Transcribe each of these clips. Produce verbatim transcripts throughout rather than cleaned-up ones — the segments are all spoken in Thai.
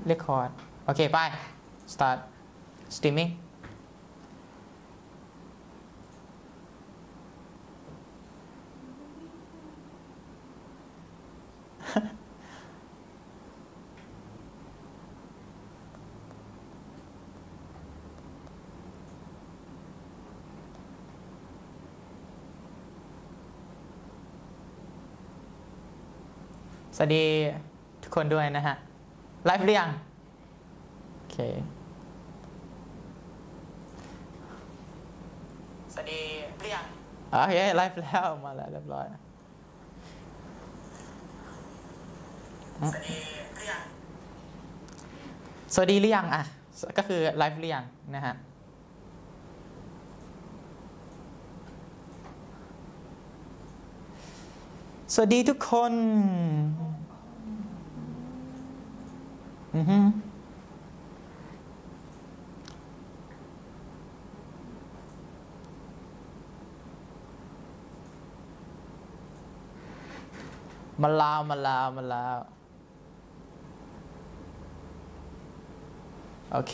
record โอเคไป start streaming สวัสดีทุกคนด้วยนะฮะไลฟ์หรือยังโอเคสวัสดีหรือยังโอเคไลฟ์แล้วมาแล้วเรียบร้อยสวัสดีหรือยังสวัสดีหรือยังอ่ะก็คือไลฟ์หรือยังนะฮะสวัสดีทุกคนอือฮึมาลาวมาลาวมาลาวโอเค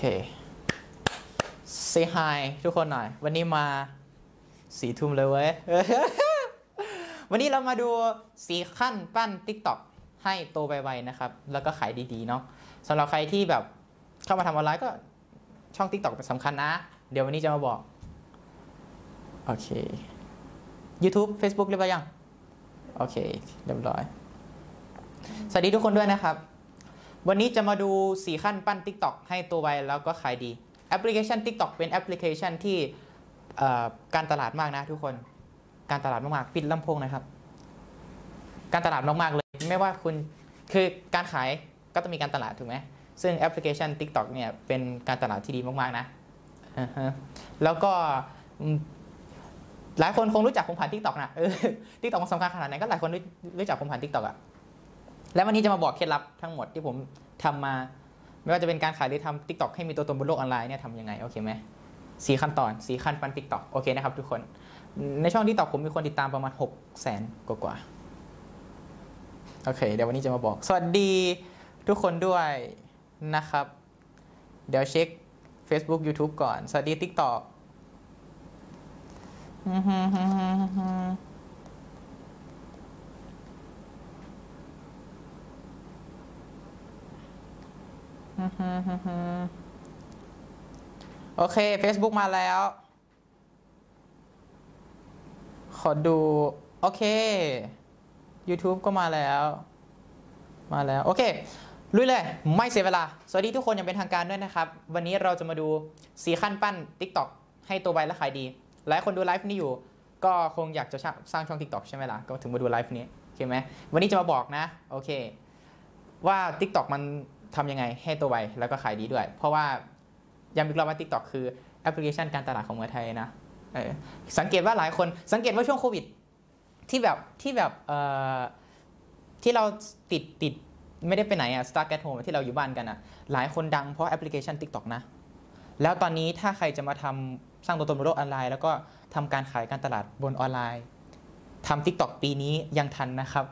say hi ทุกคนหน่อยวันนี้มาสี่ทุ่มเลยเว้ย วันนี้เรามาดูสี่ขั้นปั้น TikTok ให้โตไวๆนะครับแล้วก็ขายดีๆเนาะสำหรับใครที่แบบเข้ามาทำออนไลน์ก็ช่อง TikTok เป็นสำคัญนะเดี๋ยววันนี้จะมาบอกโอเค YouTube Facebook เรียบร้อยยังโอเคเรียบร้อยสวัสดีทุกคนด้วยนะครับวันนี้จะมาดูสี่ขั้นปั้น TikTok ให้โตไวแล้วก็ขายดีแอปพลิเคชัน TikTok เป็นแอปพลิเคชันที่การตลาดมากนะทุกคนการตลาดมากๆปิดลำโพงนะครับการตลาดมากๆเลยไม่ว่าคุณคือการขายก็ต้องมีการตลาดถูกไหมซึ่งแอปพลิเคชัน TikTok เนี่ยเป็นการตลาดที่ดีมากๆนะ uh-huh. แล้วก็หลายคนคงรู้จักผมผ่าน TikTok นะเออ TikTok มันสำคัญขนาดไหนก็หลายคนรู้จักผมผ่าน TikTok อ่ะแล้ววันนี้จะมาบอกเคล็ดลับทั้งหมดที่ผมทำมาไม่ว่าจะเป็นการขายหรือทำ TikTok ให้มีตัวตนบนโลกออนไลน์เนี่ยทำยังไงโอเคไหมสี่ขั้นตอนสี่ขั้นปั้น TikTok โอเคนะครับทุกคนในช่อง TikTok ผมมีคนติดตามประมาณหกแสนกว่าๆโอเคเดี๋ยววันนี้จะมาบอกสวัสดีทุกคนด้วยนะครับเดี๋ยวเช็ค Facebook YouTube ก่อนสวัสดี TikTok โอเค Facebook มาแล้วขอดูโอเค YouTube ก็มาแล้วมาแล้วโอเคลุยเลยไม่เสียเวลาสวัสดีทุกคนอย่างเป็นทางการด้วยนะครับวันนี้เราจะมาดูสี่ขั้นปั้น TikTok ให้ตัวไวและขายดีหลายคนดูไลฟ์นี้อยู่ก็คงอยากจะสร้างช่อง TikTok ใช่ไหมล่ะก็ถึงมาดูไลฟ์นี้โอเคไหมวันนี้จะมาบอกนะโอเคว่า TikTok มันทำยังไงให้ตัวไวแล้วก็ขายดีด้วยเพราะว่าย้ำอีกรอบว่า TikTok คือแอปพลิเคชันการตลาดของเมืองไทยนะสังเกตว่าหลายคนสังเกตว่าช่วงโควิดที่แบบที่แบบเอ่อที่เราติดติดไม่ได้ไปไหนอะ Stuck at home ที่เราอยู่บ้านกันอะหลายคนดังเพราะแอปพลิเคชัน TikTok นะแล้วตอนนี้ถ้าใครจะมาทำสร้างตัวตนบนโลกออนไลน์แล้วก็ทำการขายการตลาดบนออนไลน์ทำ TikTok ปีนี้ยังทันนะครับ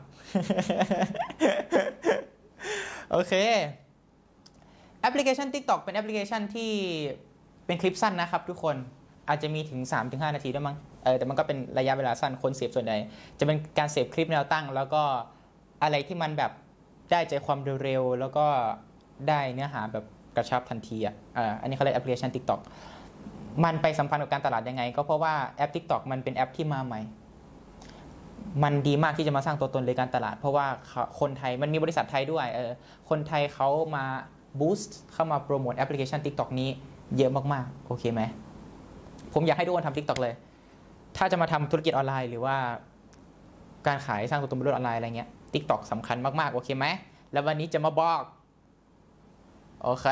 โอเคแอปพลิเคชัน TikTok เป็นแอปพลิเคชันที่เป็นคลิปสั้นนะครับทุกคนอาจจะมีถึง สามถึงห้า นาทีด้วยมั้งเออแต่มันก็เป็นระยะเวลาสั้นคนเสพส่วนใหญ่จะเป็นการเสพคลิปแนวตั้งแล้วก็อะไรที่มันแบบได้ใจความเร็วๆแล้วก็ได้เนื้อหาแบบกระชับทันทีอ่ะอ่าอันนี้เขาเรียกแอปพลิเคชัน TikTok มันไปสัมพันธ์กับการตลาดยังไงก็เพราะว่าแอป TikTok มันเป็นแอปที่มาใหม่มันดีมากที่จะมาสร้างตัวตนในการตลาดเพราะว่าคนไทยมันมีบริษัทไทยด้วยเออคนไทยเขามาบูสต์เข้ามาโปรโมทแอปพลิเคชัน TikTok นี้เยอะมากๆโอเคไหมผมอยากให้ทุกคนทำ TikTok เลยถ้าจะมาทำธุรกิจออนไลน์หรือว่าการขายสร้างตัวตนบนโลกออนไลน์อะไรเงี้ย TikTok สำคัญมากๆโอเคไหมแล้ววันนี้จะมาบอกโอเค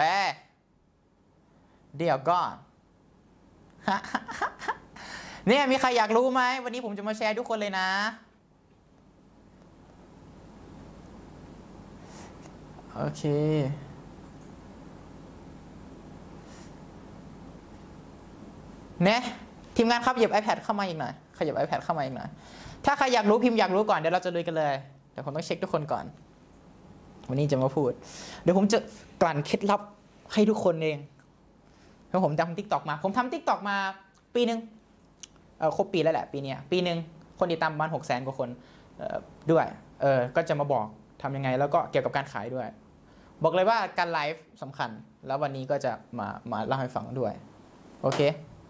เดี๋ยวก่อน เนี่ยมีใครอยากรู้ไหมวันนี้ผมจะมาแชร์ทุกคนเลยนะโอเคเนี่ยทีมงานครับหยิบ iPad เข้ามาอีกหน่อยขยับ iPad เข้ามาอีกหน่อยถ้าใครอยากรู้พิมพ์อยากรู้ก่อนเดี๋ยวเราจะลุยกันเลยเดี๋ยวผมต้องเช็คทุกคนก่อนวันนี้จะมาพูดเดี๋ยวผมจะกลั่นเคล็ดลับให้ทุกคนเองเพราะผมทำทิกตอกมาผมทำทิกตอกมาปีหนึ่งเออครบปีแล้วแหละปีนี้ปีหนึ่งคนติดตามประมาณหกแสนกว่าคนด้วยเออก็จะมาบอกทำยังไงแล้วก็เกี่ยวกับการขายด้วยบอกเลยว่าการไลฟ์สำคัญแล้ววันนี้ก็จะมามาเล่าให้ฟังด้วยโอเค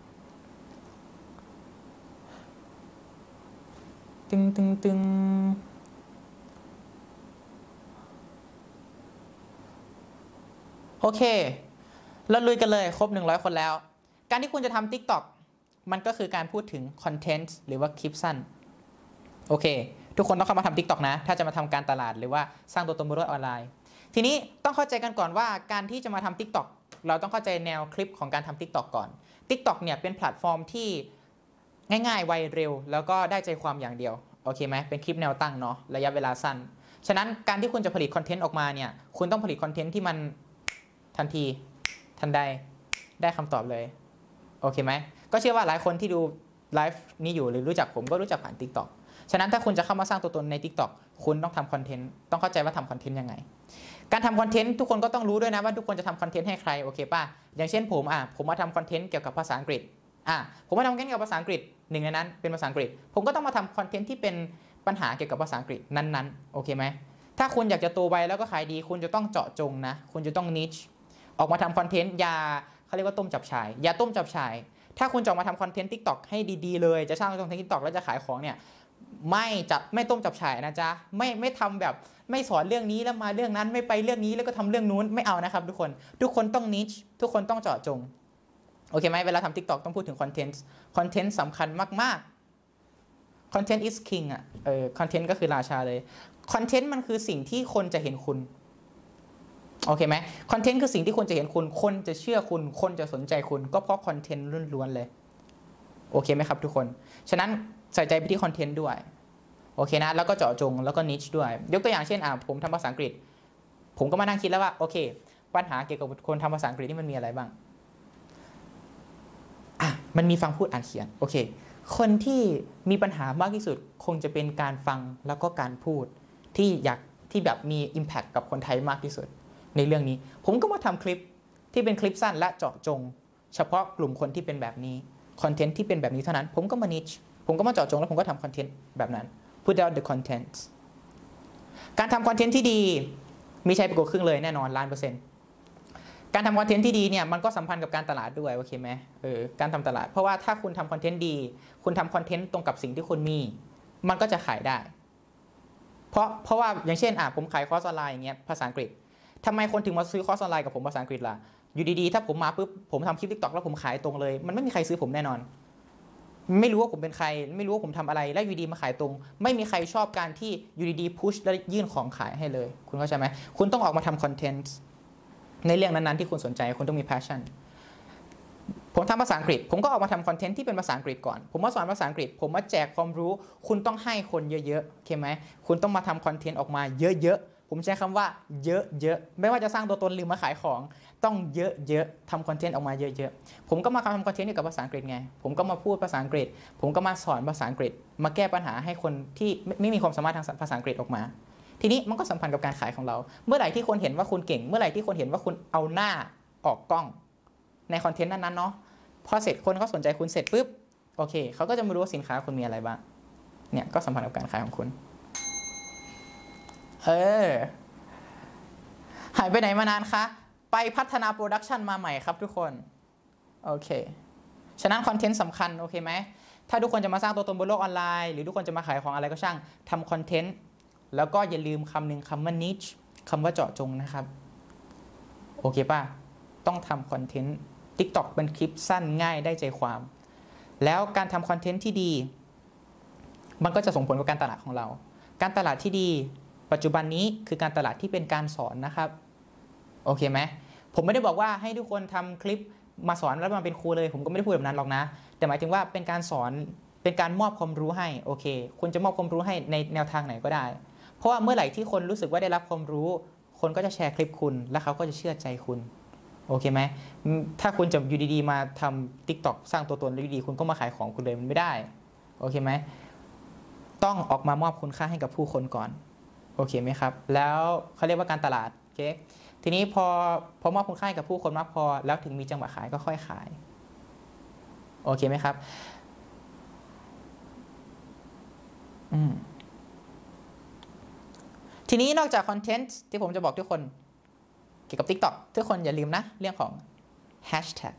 ตึงตึงตึงโอเคเราลุยกันเลยครบหนึ่งร้อยคนแล้วการที่คุณจะทำ TikTok มันก็คือการพูดถึงคอนเทนต์หรือว่าคลิปสั้นโอเคทุกคนต้องเข้ามาทำ TikTok นะถ้าจะมาทำการตลาดหรือว่าสร้างตัวตนบนโลกออนไลน์ทีนี้ต้องเข้าใจกันก่อนว่าการที่จะมาทำ TikTok เราต้องเข้าใจแนวคลิปของการทำ TikTok ก่อน TikTok เนี่ยเป็นแพลตฟอร์มที่ง่ายๆไวเร็วแล้วก็ได้ใจความอย่างเดียวโอเคไหมเป็นคลิปแนวตั้งเนาะระยะเวลาสั้นฉะนั้นการที่คุณจะผลิตคอนเทนต์ออกมาเนี่ยคุณต้องผลิตคอนเทนต์ที่มันทันทีทันใดได้คำตอบเลยโอเคไหมก็เชื่อว่าหลายคนที่ดูไลฟ์นี้อยู่หรือรู้จักผมก็รู้จักผ่าน TikTok ฉะนั้นถ้าคุณจะเข้ามาสร้างตัวตนใน TikTok คุณต้องทำคอนเทนต์ต้องเข้าใจว่าทำคอนเทนต์ยังไงการทำคอนเทนต์ทุกคนก็ต้องรู้ด้วยนะว่าทุกคนจะทำคอนเทนต์ให้ใครโอเคป่ะอย่างเช่นผมอ่ะผมมาทำคอนเทนต์เกี่ยวกับภาษาอังกฤษอ่ะผมมาทำคอนเทนต์เกี่ยวกับภาษาอังกฤษหนึ่งในนั้นเป็นภาษาอังกฤษผมก็ต้องมาทำคอนเทนต์ที่เป็นปัญหาเกี่ยวกับภาษาอังกฤษนั้นๆโอเคไหมถ้าคุณอยากจะโตไวแล้วก็ขายดีคุณจะต้องเจาะจงนะคุณจะต้อง niche ออกมาทำคอนเทนต์อย่าเขาเรียกว่าต้มจับฉ่ายอย่าต้มจับฉ่ายถ้าคุณจะออกมาทำคอนเทนต์ TikTok ให้ดีๆเลยจะสร้างคอนเทนต์ TikTok แล้วจะขายของเนี่ยไม่จับไม่ต้มจับฉ่ายนะจ๊ะไม่ไม่ทำแบบไม่สอนเรื่องนี้แล้วมาเรื่องนั้นไม่ไปเรื่องนี้แล้วก็ทำเรื่องนู้นไม่เอานะครับทุกคนทุกคนต้อง niche ทุกคนต้องเจาะจงโอเคไหมเวลาทำ TikTok ต้องพูดถึงคอนเทนต์คอนเทนต์สำคัญมากๆ content is king อ่ะเออคอนเทนต์ก็คือราชาเลยคอนเทนต์มันคือสิ่งที่คนจะเห็นคุณโอเคไหมคอนเทนต์คือสิ่งที่คนจะเห็นคุณคนจะเชื่อคุณคนจะสนใจคุณก็เพราะคอนเทนต์ล้วนๆเลยโอเคไหมครับทุกคนฉะนั้นใส่ใจไปที่คอนเทนต์ด้วยโอเคนะแล้วก็เจาะจงแล้วก็ niche ด้วยยกตัวอย่างเช่นอ่ะผมทำภาษาอังกฤษผมก็มานั่งคิดแล้วว่าโอเคปัญหาเกี่ยวกับคนทำภาษาอังกฤษนี่มันมีอะไรบ้างอ่ะมันมีฟังพูดอ่านเขียนโอเคคนที่มีปัญหามากที่สุดคงจะเป็นการฟังแล้วก็การพูดที่อยากที่แบบมี impact กับคนไทยมากที่สุดในเรื่องนี้ผมก็มาทำคลิปที่เป็นคลิปสั้นและเจาะจงเฉพาะกลุ่มคนที่เป็นแบบนี้คอนเทนต์ที่เป็นแบบนี้เท่านั้นผมก็มา niche ผมก็มาเจาะจงแล้วผมก็ทำคอนเทนต์แบบนั้น put out the content การทำคอนเทนต์ที่ดีมีใช้ไปกว่าครึ่งเลยแน่นอนล้านเปอร์เซ็นต์การทำคอนเทนต์ที่ดีเนี่ยมันก็สัมพันธ์กับการตลาดด้วยโอเคไหมเออการทำตลาดเพราะว่าถ้าคุณทำคอนเทนต์ดีคุณทำคอนเทนต์ตรงกับสิ่งที่คุณมีมันก็จะขายได้เพราะเพราะว่าอย่างเช่นอ่ะผมขายคอร์สออนไลน์อย่างเงี้ยภาษาอังกฤษทำไมคนถึงมาซื้อคอร์สออนไลน์กับผมภาษาอังกฤษล่ะอยู่ดีๆถ้าผมมาปุ๊บผมทำคลิป TikTok แล้วผมขายตรงเลยมันไม่มีใครซื้อผมแน่นอนไม่รู้ว่าผมเป็นใครไม่รู้ว่าผมทำอะไรแล้วอยู่ดีมาขายตรงไม่มีใครชอบการที่อยู่ดีๆพุชแล้วยื่นของขายให้เลยคุณเข้าใจไหมคุณต้องออกมาทำคอนเทนต์ในเรื่องนั้นๆที่คุณสนใจคุณต้องมี passion ผมทำภาษาอังกฤษผมก็ออกมาทำคอนเทนต์ที่เป็นภาษาอังกฤษก่อนผมมาสอนภาษาอังกฤษผมมาแจกความรู้คุณต้องให้คนเยอะๆโอเคไหมคุณต้องมาทำคอนเทนต์ออกมาเยอะๆผมใช้คำว่าเยอะๆไม่ว่าจะสร้างตัวตนหรือมาขายของต้องเยอะๆทำคอนเทนต์ออกมาเยอะๆผมก็มาทำคอนเทนต์เกี่ยวกับภาษาอังกฤษไงผมก็มาพูดภาษาอังกฤษผมก็มาสอนภาษาอังกฤษมาแก้ปัญหาให้คนที่ไม่มีความสามารถทางภาษาอังกฤษออกมาทีนี้มันก็สัมพันธ์กับการขายของเราเมื่อไหร่ที่คนเห็นว่าคุณเก่งเมื่อไหร่ที่คนเห็นว่าคุณเอาหน้าออกกล้องในคอนเทนต์นั้นๆเนาะพอเสร็จคนเขาสนใจคุณเสร็จปุ๊บโอเคเขาก็จะมารู้ว่าสินค้าคุณมีอะไรบ้างเนี่ยก็สัมพันธ์กับการขายของคุณเออหายไปไหนมานานคะไปพัฒนาโปรดักชันมาใหม่ครับทุกคนโอเคฉะนั้นคอนเทนต์สำคัญโอเคไหมถ้าทุกคนจะมาสร้างตัวตนบนโลกออนไลน์หรือทุกคนจะมาขายของอะไรก็ช่างทำคอนเทนต์แล้วก็อย่าลืมคำหนึ่งคำว่า niche คำว่าเจาะจงนะครับโอเคป่ะต้องทำคอนเทนต์ TikTok เป็นคลิปสั้นง่ายได้ใจความแล้วการทำคอนเทนต์ที่ดีมันก็จะส่งผลกับการตลาดของเราการตลาดที่ดีปัจจุบันนี้คือการตลาดที่เป็นการสอนนะครับโอเคไหมผมไม่ได้บอกว่าให้ทุกคนทำคลิปมาสอนแล้วมาเป็นครูเลยผมก็ไม่ได้พูดแบบนั้นหรอกนะแต่หมายถึงว่าเป็นการสอนเป็นการมอบความรู้ให้โอเคคุณจะมอบความรู้ให้ในแนวทางไหนก็ได้เพราะว่าเมื่อไหร่ที่คนรู้สึกว่าได้รับความรู้คนก็จะแชร์คลิปคุณและเขาก็จะเชื่อใจคุณโอเคไหมถ้าคุณจะอยู่ดีๆมาทำ TikTok สร้างตัวตนแล้วดีๆคุณก็มาขายของคุณเลยมันไม่ได้โอเคไหมต้องออกมามอบคุณค่าให้กับผู้คนก่อนโโอเคไหมครับแล้วเขาเรียกว่าการตลาดโอเคทีนี้พอพอมอบคุณค่ากับผู้คนมากพอแล้วถึงมีจังหวะขายก็ค่อยขายโอเคไหมครับอืมทีนี้นอกจากคอนเทนต์ที่ผมจะบอกทุกคนเกี่ยวกับ TikTok ทุกคนอย่าลืมนะเรื่องของ Hashtag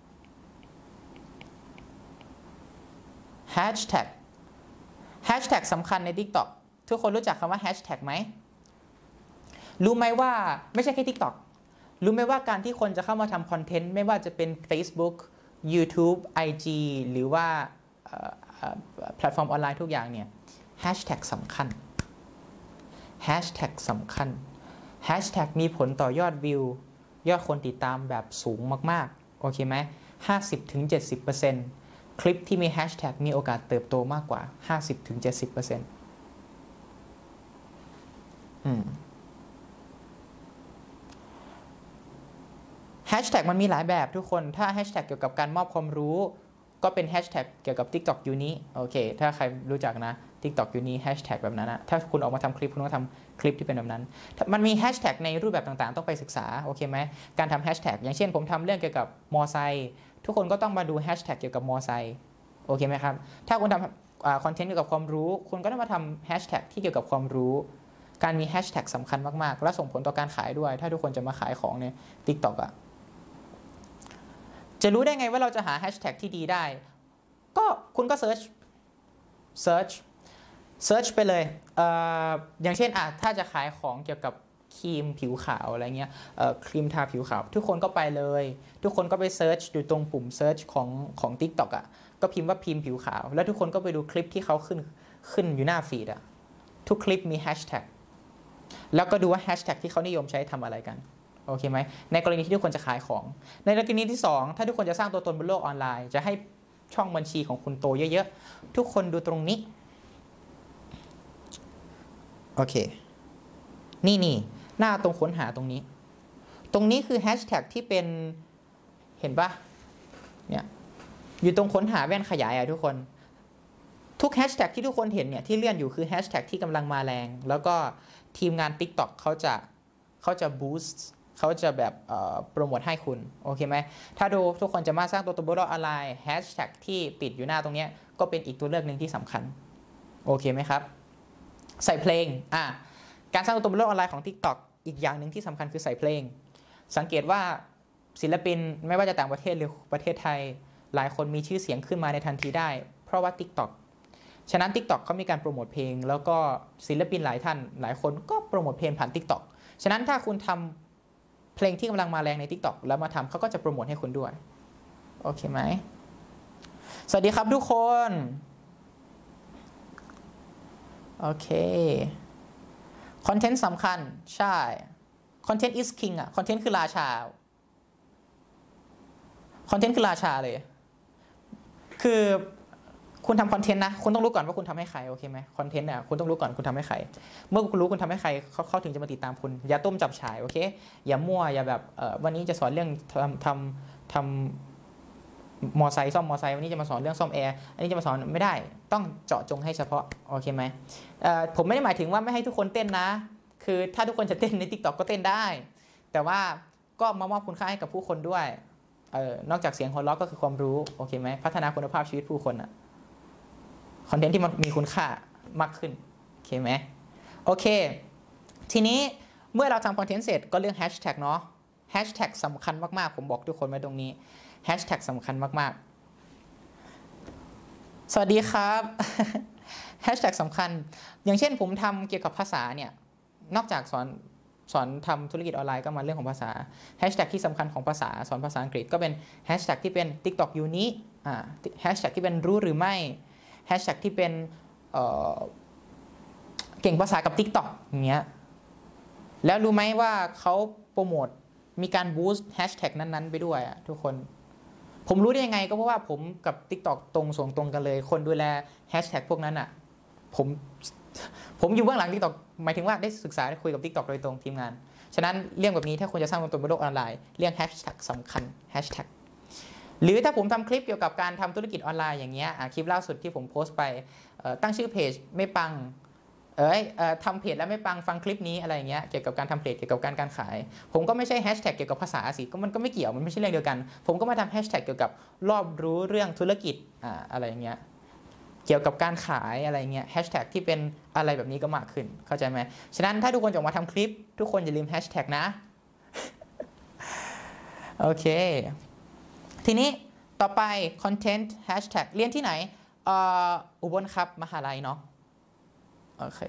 Hashtag Hashtag สำคัญใน TikTok ทุกคนรู้จักคำว่า Hashtag ไหมรู้ไหมว่าไม่ใช่แค่ TikTok รู้ไหมว่าการที่คนจะเข้ามาทำคอนเทนต์ไม่ว่าจะเป็น Facebook YouTube ไอ จี หรือว่าแพลตฟอร์มออนไลน์ทุกอย่างเนี่ย Hashtag สำคัญ Hashtag สำคัญ Hashtag มีผลต่อยอดวิวยอดคนติดตามแบบสูงมากๆโอเคไหม ห้าสิบถึงเจ็ดสิบเปอร์เซ็นต์ คลิปที่มี Hashtag มีโอกาสเติบโตมากกว่า ห้าสิบถึงเจ็ดสิบเปอร์เซ็นต์ อืมแฮชแท็กมันมีหลายแบบทุกคนถ้าแฮชแท็กเกี่ยวกับการมอบความรู้ก็เป็นแฮชแท็กเกี่ยวกับ TikTok ยูนี้โอเคถ้าใครรู้จักนะ TikTok ยูนี้แฮชแท็กแบบนั้นนะถ้าคุณออกมาทำคลิปคุณต้องทำคลิปที่เป็นแบบนั้นมันมีแฮชแท็กในรูปแบบต่างๆต้องไปศึกษาโอเคไหมการทำแฮชแท็กอย่างเช่นผมทำเรื่องเกี่ยวกับมอไซค์ทุกคนก็ต้องมาดูแฮชแท็กเกี่ยวกับมอไซค์โอเคไหมครับถ้าคุณทำคอนเทนต์เกี่ยวกับความรู้คุณก็ต้องมาทำแฮชแท็กที่เกี่ยวกับความรู้การมีแฮชแท็กสำคัญมากๆและส่งผลต่อการขายด้วยถ้าทุกคนจะมาขายของใน TikTok อะจะรู้ได้ไงว่าเราจะหาแฮชแท็กที่ดีได้ก็คุณก็เซิร์ชเซิร์ชเซิร์ชไปเลย เอ่อ อย่างเช่นอ่ะถ้าจะขายของเกี่ยวกับครีมผิวขาวอะไรเงี้ยเอ่อครีมทาผิวขาวทุกคนก็ไปเลยทุกคนก็ไปเซิร์ชอยู่ตรงปุ่มเซิร์ชของของ TikTok อ่ะก็พิมพ์ว่าพิมพ์ผิวขาวแล้วทุกคนก็ไปดูคลิปที่เขาขึ้นขึ้นอยู่หน้าฟีดอ่ะทุกคลิปมีแฮชแท็กแล้วก็ดูว่าแฮชแท็กที่เขานิยมใช้ทำอะไรกันโอเคไหมในกรณีที่ทุกคนจะขายของในกรณีที่สองถ้าทุกคนจะสร้างตัวตนบนโลกออนไลน์จะให้ช่องบัญชีของคุณโตเยอะๆทุกคนดูตรงนี้โอเคนี่นี่หน้าตรงค้นหาตรงนี้ตรงนี้คือแฮชแท็กที่เป็นเห็นปะเนี่ยอยู่ตรงค้นหาแว่นขยายอะทุกคนทุกแฮชแท็กที่ทุกคนเห็นเนี่ยที่เลื่อนอยู่คือแฮชแท็กที่กำลังมาแรงแล้วก็ทีมงาน TikTok เขาจะเขาจะบูสต์เขาจะแบบโปรโมทให้คุณโอเคไหมถ้าดูทุกคนจะมาสร้างตัวตนบนโลกออนไลน์แฮชแท็กที่ปิดอยู่หน้าตรงนี้ก็เป็นอีกตัวเลือกหนึ่งที่สำคัญโอเคไหมครับใส่เพลงอ่ะการสร้างตัวตนบนโลกออนไลน์ของ TikTok อีกอย่างหนึ่งที่สำคัญคือใส่เพลงสังเกตว่าศิลปินไม่ว่าจะต่างประเทศหรือประเทศไทยหลายคนมีชื่อเสียงขึ้นมาในทันทีได้เพราะว่า TikTok ฉะนั้น TikTok เขามีการโปรโมทเพลงแล้วก็ศิลปินหลายท่านหลายคนก็โปรโมทเพลงผ่าน TikTok ฉะนั้นถ้าคุณทำเพลงที่กำลังมาแรงใน TikTok แล้วมาทำเขาก็จะโปรโมทให้คุณด้วยโอเคไหมสวัสดีครับทุกคนโอเคคอนเทนต์สำคัญใช่คอนเทนต์ is king อะคอนเทนต์คือราชาคอนเทนต์คือราชาเลยคือคุณทำคอนเทนต์นะคุณต้องรู้ก่อนว่าคุณทำให้ใครโอเคไหมคอนเทนต์เนี่ยคุณต้องรู้ก่อนคุณทำให้ใครเมื่อคุณรู้คุณทำให้ใครเขาเขาถึงจะมาติดตามคุณอย่าต้มจับฉ่ายโอเคอย่ามั่วอย่าแบบเอ่อวันนี้จะสอนเรื่องทำทำทำมอไซค์ซ่อมมอไซค์วันนี้จะมาสอนเรื่องซ่อมแอร์อันนี้จะมาสอนไม่ได้ต้องเจาะจงให้เฉพาะโอเคไหมเอ่อผมไม่ได้หมายถึงว่าไม่ให้ทุกคนเต้นนะคือถ้าทุกคนจะเต้นใน TikTok ก็เต้นได้แต่ว่าก็มามอบคุณค่าให้กับผู้คนด้วยเอ่อนอกจากเสียงหัวเราะก็คือความรู้โอเคไหมพัฒนาคุณภาพชีวิตผู้คนอะคอนเทนต์ที่มันมีคุณค่ามากขึ้นโอเคไหมโอเคทีนี้เมื่อเราทำคอนเทนต์เสร็จก็เรื่องแฮชแท็กเนาะแฮชแท็กสำคัญมากๆผมบอกทุกคนไว้ตรงนี้แฮชแท็กสำคัญมากๆสวัสดีครับแฮชแท็กสำคัญอย่างเช่นผมทำเกี่ยวกับภาษาเนี่ยนอกจากสอนสอนทำธุรกิจออนไลน์ก็มาเรื่องของภาษาแฮชแท็กที่สำคัญของภาษาสอนภาษาอังกฤษก็เป็นแฮชแท็กที่เป็น TikTok ยูนี้อ่าแฮชแท็กที่เป็นรู้หรือไม่แฮชแท็กที่เป็น เอ่อ เก่งภาษากับ TikTok อย่างเงี้ยแล้วรู้ไหมว่าเขาโปรโมทมีการบูสต์แฮชแท็กนั้นๆไปด้วยอะทุกคนผมรู้ได้ยังไงก็เพราะว่าผมกับ TikTok ตรงส่งตรงกันเลยคนดูแลแฮชแท็กพวกนั้นอะผมผมอยู่เบื้องหลัง TikTok หมายถึงว่าได้ศึกษาได้คุยกับ TikTok โดยตรงทีมงานฉะนั้นเรื่องแบบนี้ถ้าคุณจะสร้างตัวตนบนโลกออนไลน์เรื่องแฮชแท็กสำคัญแฮชแท็กหรือถ้าผมทำคลิปเกี่ยวกับการทำธุรกิจออนไลน์อย่างเงี้ยคลิปล่าสุดที่ผมโพสต์ไปตั้งชื่อเพจไม่ปังเอ้ยเอ่อทำเพจแล้วไม่ปังฟังคลิปนี้อะไรอย่างเงี้ยเกี่ยวกับการทำเพจเกี่ยวกับการการขายผมก็ไม่ใช่แฮชแท็กเกี่ยวกับภาษาสิก็มันก็ไม่เกี่ยวมันไม่ใช่เรื่องเดียวกันผมก็มาทำแฮชแท็กเกี่ยวกับรอบรู้เรื่องธุรกิจอ่าอะไรอย่างเงี้ยเกี่ยวกับการขายอะไรเงี้ยแฮชแท็กที่เป็นอะไรแบบนี้ก็มากขึ้นเข้าใจไหมฉะนั้นถ้าทุกคนจะออกมาทำคลิปทุกคนอย่าลืมแฮชแท็กนะ โอเคทีนี้ต่อไป content hashtag เรียนที่ไหนเอ่ออุบลครับมหาลัยเนาะโอเค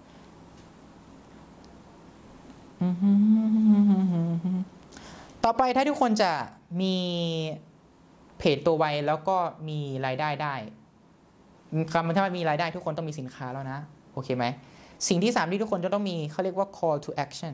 ต่อไปถ้าทุกคนจะมีเพจตัวไวแล้วก็มีรายได้ได้คำถ้ามีรายได้ทุกคนต้องมีสินค้าแล้วนะโอเคไหมสิ่งที่สามที่ทุกคนจะต้องมีเขาเรียกว่า call to action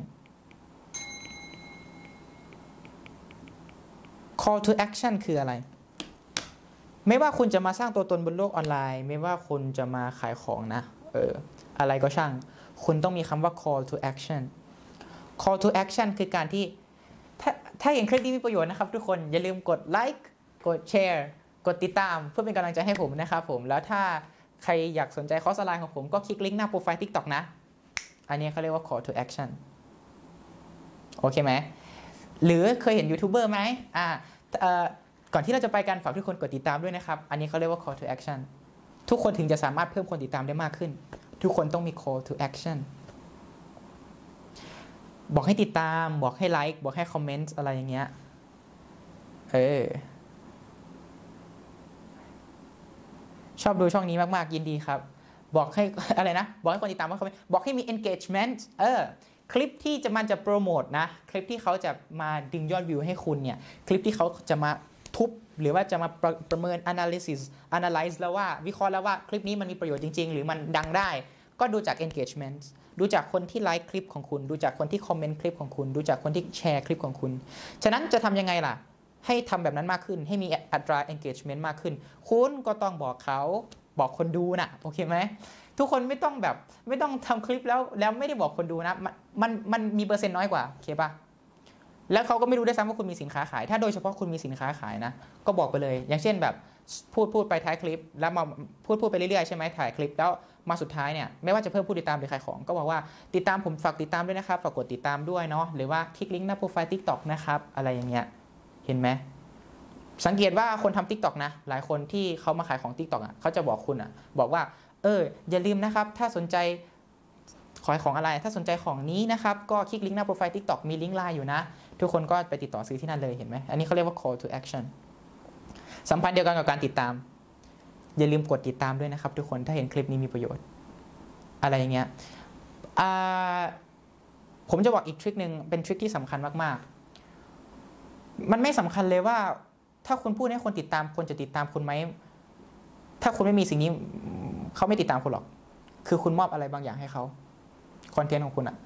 call to action คืออะไรไม่ว่าคุณจะมาสร้างตัวตนบนโลกออนไลน์ไม่ว่าคุณจะมาขายของนะเอออะไรก็ช่างคุณต้องมีคำว่า call to action call to action คือการที่ถ้าถ้าเห็นคลิปนี้มีประโยชน์นะครับทุกคนอย่าลืมกดไลค์กดแชร์กดติดตามเพื่อเป็นกำลังใจให้ผมนะครับผมแล้วถ้าใครอยากสนใจคอร์สออนไลน์ของผมก็คลิกลิงก์หน้าโปรไฟล์ TikTok นะอันนี้เขาเรียกว่า call to action โอเคไหมหรือเคยเห็นยูทูบเบอร์ไหมอ่าก่อนที่เราจะไปกันฝากทุกคนกดติดตามด้วยนะครับอันนี้เขาเรียกว่า call to action ทุกคนถึงจะสามารถเพิ่มคนติดตามได้มากขึ้นทุกคนต้องมี call to action บอกให้ติดตามบอกให้ไลค์บอกให้คอมเมนต์อะไรอย่างเงี้ยเออชอบดูช่องนี้มากๆยินดีครับบอกให้อะไรนะบอกให้คนติดตามว่าคอมเมนต์บอกให้มี engagement เออคลิปที่จะมันจะโปรโมทนะคลิปที่เขาจะมาดึงยอดวิวให้คุณเนี่ยคลิปที่เขาจะมาทุบหรือว่าจะมาประประเมิน analysis analyze แล้วว่าวิเคราะห์แล้วว่าคลิปนี้มันมีประโยชน์จริงๆหรือมันดังได้ก็ดูจาก engagement ดูจากคนที่ไลค์คลิปของคุณดูจากคนที่คอมเมนต์คลิปของคุณดูจากคนที่แชร์คลิปของคุณฉะนั้นจะทำยังไงล่ะให้ทำแบบนั้นมากขึ้นให้มีอัตรา engagement มากขึ้นคุณก็ต้องบอกเขาบอกคนดูนะโอเคไหมทุกคนไม่ต้องแบบไม่ต้องทำคลิปแล้วแล้วไม่ได้บอกคนดูนะมันมันมันมีเปอร์เซ็นต์น้อยกว่าโอเคปะแล้วเขาก็ไม่รู้ได้ซ้ำว่าคุณมีสินค้าขายถ้าโดยเฉพาะคุณมีสินค้าขายนะก็บอกไปเลยอย่างเช่นแบบพูดพูดไปท้ายคลิปแล้วมาพูดพูดไปเรื่อยๆใช่ไหมถ่ายคลิปแล้วมาสุดท้ายเนี่ยไม่ว่าจะเพิ่มผู้ติดตามหรือขายของก็บอกว่าติดตามผมฝากติดตามด้วยนะครับฝากกดติดตามด้วยเนาะหรือว่าคลิกลิงก์หน้าโปรไฟล์ TikTok นะครับอะไรอย่างเงี้ยเห็นไหมสังเกตว่าคนทำ TikTok นะหลายคนที่เขามาขายของ TikTok อ่ะเขาจะบอกคุณอ่ะบอกว่าเอออย่าลืมนะครับถ้าสนใจขายของอะไรถ้าสนใจของนี้นะครับก็คลิกลิงก์หน้าโปรไฟล์ TikTok มีลิงก์ไลน์อยู่นะทุกคนก็ไปติดต่อซื้อที่นั่นเลยเห็นไหมอันนี้เขาเรียกว่า call to action สัมพันธ์เดียวกันกับการติดตามอย่าลืมกดติดตามด้วยนะครับทุกคนถ้าเห็นคลิปนี้มีประโยชน์อะไรอย่างเงี้ยผมจะบอกอีกทริคหนึ่งเป็นทริคที่สำคัญมากๆมันไม่สำคัญเลยว่าถ้าคุณพูดให้คนติดตามคนจะติดตามคุณไหมถ้าคุณไม่มีสิ่งนี้เขาไม่ติดตามคุณหรอกคือคุณมอบอะไรบางอย่างให้เขาคอนเทนต์ของคุณอะ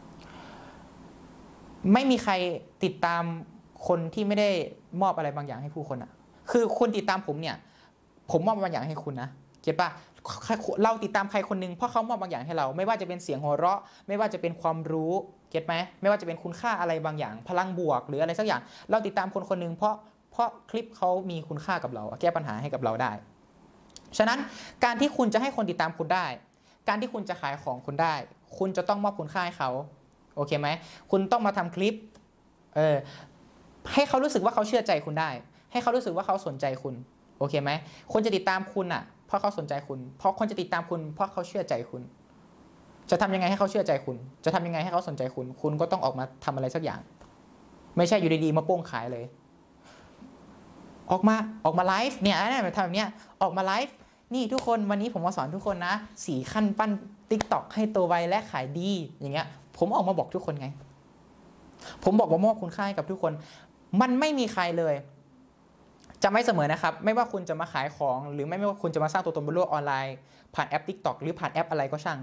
ไม่มีใครติดตามคนที่ไม่ได้มอบอะไรบางอย่างให้ผู้คนอะคือคุณติดตามผมเนี่ยผมมอบบางอย่างให้คุณนะเก็ตป่ะเราติดตามใครคนนึงเพราะเขามอบบางอย่างให้เราไม่ว่าจะเป็นเสียงหัวเราะไม่ว่าจะเป็นความรู้เก็ตไหมไม่ว่าจะเป็นคุณค่าอะไรบางอย่างพลังบวกหรืออะไรสักอย่างเราติดตามคนคนนึงเพราะเพราะคลิปเขามีคุณค่ากับเราแก้ปัญหาให้กับเราได้ฉะนั้นการที่คุณจะให้คนติดตามคุณได้การที่คุณจะขายของคุณได้คุณจะต้องมอบคุณค่าให้เขาโอเคไหมคุณต้องมาทำคลิปเออให้เขารู้สึกว่าเขาเชื่อใจคุณได้ให้เขารู้สึกว่าเขาสนใจคุณโอเคไหมคนจะติดตามคุณอ่ะเพราะเขาสนใจคุณเพราะคนจะติดตามคุณเพราะเขาเชื่อใจคุณจะทำยังไงให้เขาเชื่อใจคุณจะทำยังไงให้เขาสนใจคุณคุณก็ต้องออกมาทำอะไรสักอย่างไม่ใช่อยู่ดีๆมาโป้งขายเลยออกมาออกมาไลฟ์เนี่ยทำแบบเนี้ยออกมาไลฟ์นี่ทุกคนวันนี้ผมมาสอนทุกคนนะสี่ขั้นปั้น TikTok ให้ตัวไวและขายดีอย่างเงี้ยผมออกมาบอกทุกคนไงผมบอกว่ามอบคุณค่าให้กับทุกคนมันไม่มีใครเลยจะไม่เสมอนะครับไม่ว่าคุณจะมาขายของหรือไม่ไม่ว่าคุณจะมาสร้างตัวตนบนโลกออนไลน์ผ่านแอป TikTok หรือผ่านแอปอะไรก็ช่าง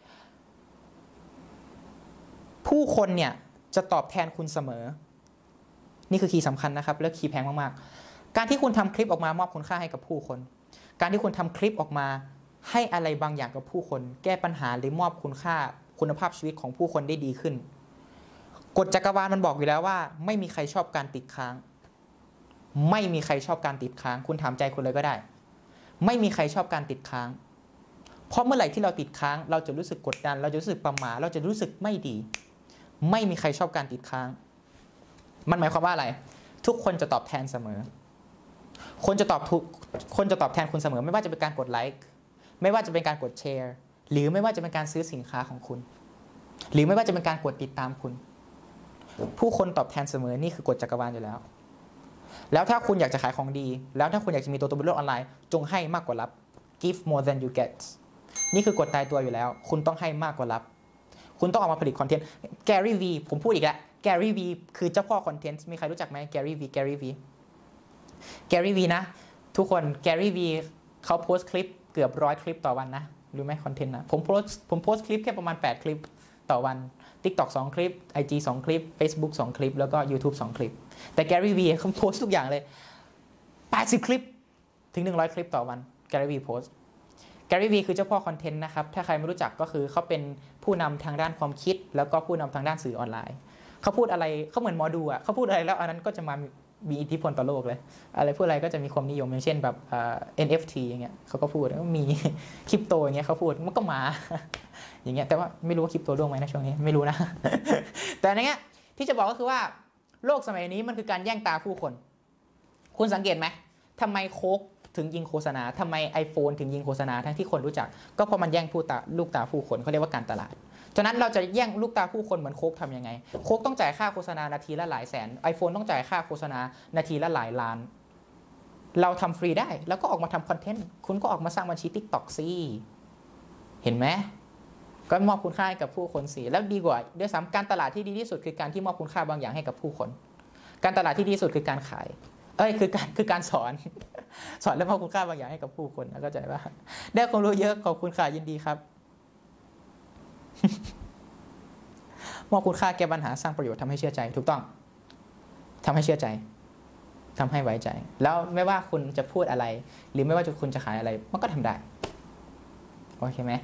ผู้คนเนี่ยจะตอบแทนคุณเสมอนี่คือคีย์สำคัญนะครับและคีย์แพงมากๆการที่คุณทำคลิปออกมามอบคุณค่าให้กับผู้คนการที่คุณทำคลิปออกมาให้อะไรบางอย่างกับผู้คนแก้ปัญหาหรือมอบคุณค่าคุณภาพชีวิตของผู้คนได้ดีขึ้นกฎจักรวาลมันบอกอยู่แล้วว่าไม่มีใครชอบการติดค้างไม่มีใครชอบการติดค้างคุณถามใจคุณเลยก็ได้ไม่มีใครชอบการติดค้างเพราะเมื่อไหร่ที่เราติดค้างเราจะรู้สึกกดดันเราจะรู้สึกประหม่าเราจะรู้สึกไม่ดีไม่มีใครชอบการติดค้างมันหมายความว่าอะไรทุกคนจะตอบแทนเสมอคนจะตอบทุกคนจะตอบแทนคุณเสมอไม่ว่าจะเป็นการกดไลค์ไม่ว่าจะเป็นการกดแชร์หรือไม่ว่าจะเป็นการซื้อสินค้าของคุณหรือไม่ว่าจะเป็นการกดติดตามคุณผู้คนตอบแทนเสมอนี่คือกฎจักรวาลอยู่แล้วแล้วถ้าคุณอยากจะขายของดีแล้วถ้าคุณอยากจะมีตัวตนบนโลกออนไลน์จงให้มากกว่ารับ give more than you get นี่คือกฎตายตัวอยู่แล้วคุณต้องให้มากกว่ารับคุณต้องออกมาผลิตคอนเทนต์ Gary V ผมพูดอีกแล้ว Gary V คือเจ้าพ่อคอนเทนต์มีใครรู้จักไหม Gary V Gary V Gary V นะทุกคน Gary V เขาโพสต์คลิปเกือบร้อยคลิปต่อวันนะรู้ไหมคอนเทนต์นะผมโพสต์ผมโพสต์คลิปแค่ประมาณแปดคลิปต่อวัน TikTok สองคลิป ไอ จี สองคลิป Facebook สองคลิปแล้วก็ YouTube สองคลิปแต่ Gary V เขาโพสต์ทุกอย่างเลยแปดสิบคลิปถึงหนึ่งร้อยคลิปต่อวัน Gary V โพสต์ Gary V คือเจ้าพ่อคอนเทนต์นะครับถ้าใครไม่รู้จักก็คือเขาเป็นผู้นำทางด้านความคิดแล้วก็ผู้นำทางด้านสื่อออนไลน์เขาพูดอะไรเขาเหมือนหมอดูอ่ะเขาพูดอะไรแล้วอันนั้นก็จะมามีอิทธิพลต่อโลกเลยอะไรพูดอะไรก็จะมีความนิยมอย่างเช่นแบบ เอ็น เอฟ ที อย่างเงี้ยเขาก็พูดมีคริปโตอย่างเงี้ยเขาพูดมันก็มาอย่างเงี้ยแต่ว่าไม่รู้ว่าคริปโตร่วงไหมนะช่วงนี้ไม่รู้นะ แต่ในเงี้ยที่จะบอกก็คือว่าโลกสมัยนี้มันคือการแย่งตาผู้คนคุณสังเกตไหมทำไมโค้กถึงยิงโฆษณาทำไม iPhone ถึงยิงโฆษณาทั้งที่คนรู้จักก็เพราะมันแย่งผู้ตาลูกตาผู้คนเขาเรียกว่าการตลาดฉะนั้นเราจะแย่งลูกตาผู้คนเหมือนโค้กทำยังไงโค้กต้องจ่ายค่าโฆษณานาทีละหลายแสน iPhone ต้องจ่ายค่าโฆษณานาทีละหลายล้านเราทำฟรีได้แล้วก็ออกมาทำคอนเทนต์คุณก็ออกมาสร้างบัญชี TikTok สิเห็นไหมก็มอบคุณค่าให้กับผู้คนสิแล้วดีกว่าด้วยซ้ำการตลาดที่ดีที่สุดคือการที่มอบคุณค่าบางอย่างให้กับผู้คนการตลาดที่ดีที่สุดคือการขายเอ้ยคือการคือการสอนสอนแล้วมอบคุณค่าบางอย่างให้กับผู้คนเข้าใจป่ะได้ความรู้เยอะขอบคุณค่ะยินดีครับมอบคุณค่าแก้ปัญหาสร้างประโยชน์ทำให้เชื่อใจถูกต้องทำให้เชื่อใจทำให้ไว้ใจแล้วไม่ว่าคุณจะพูดอะไรหรือไม่ว่าคุณจะขายอะไรมันก็ทำได้โอเคไหม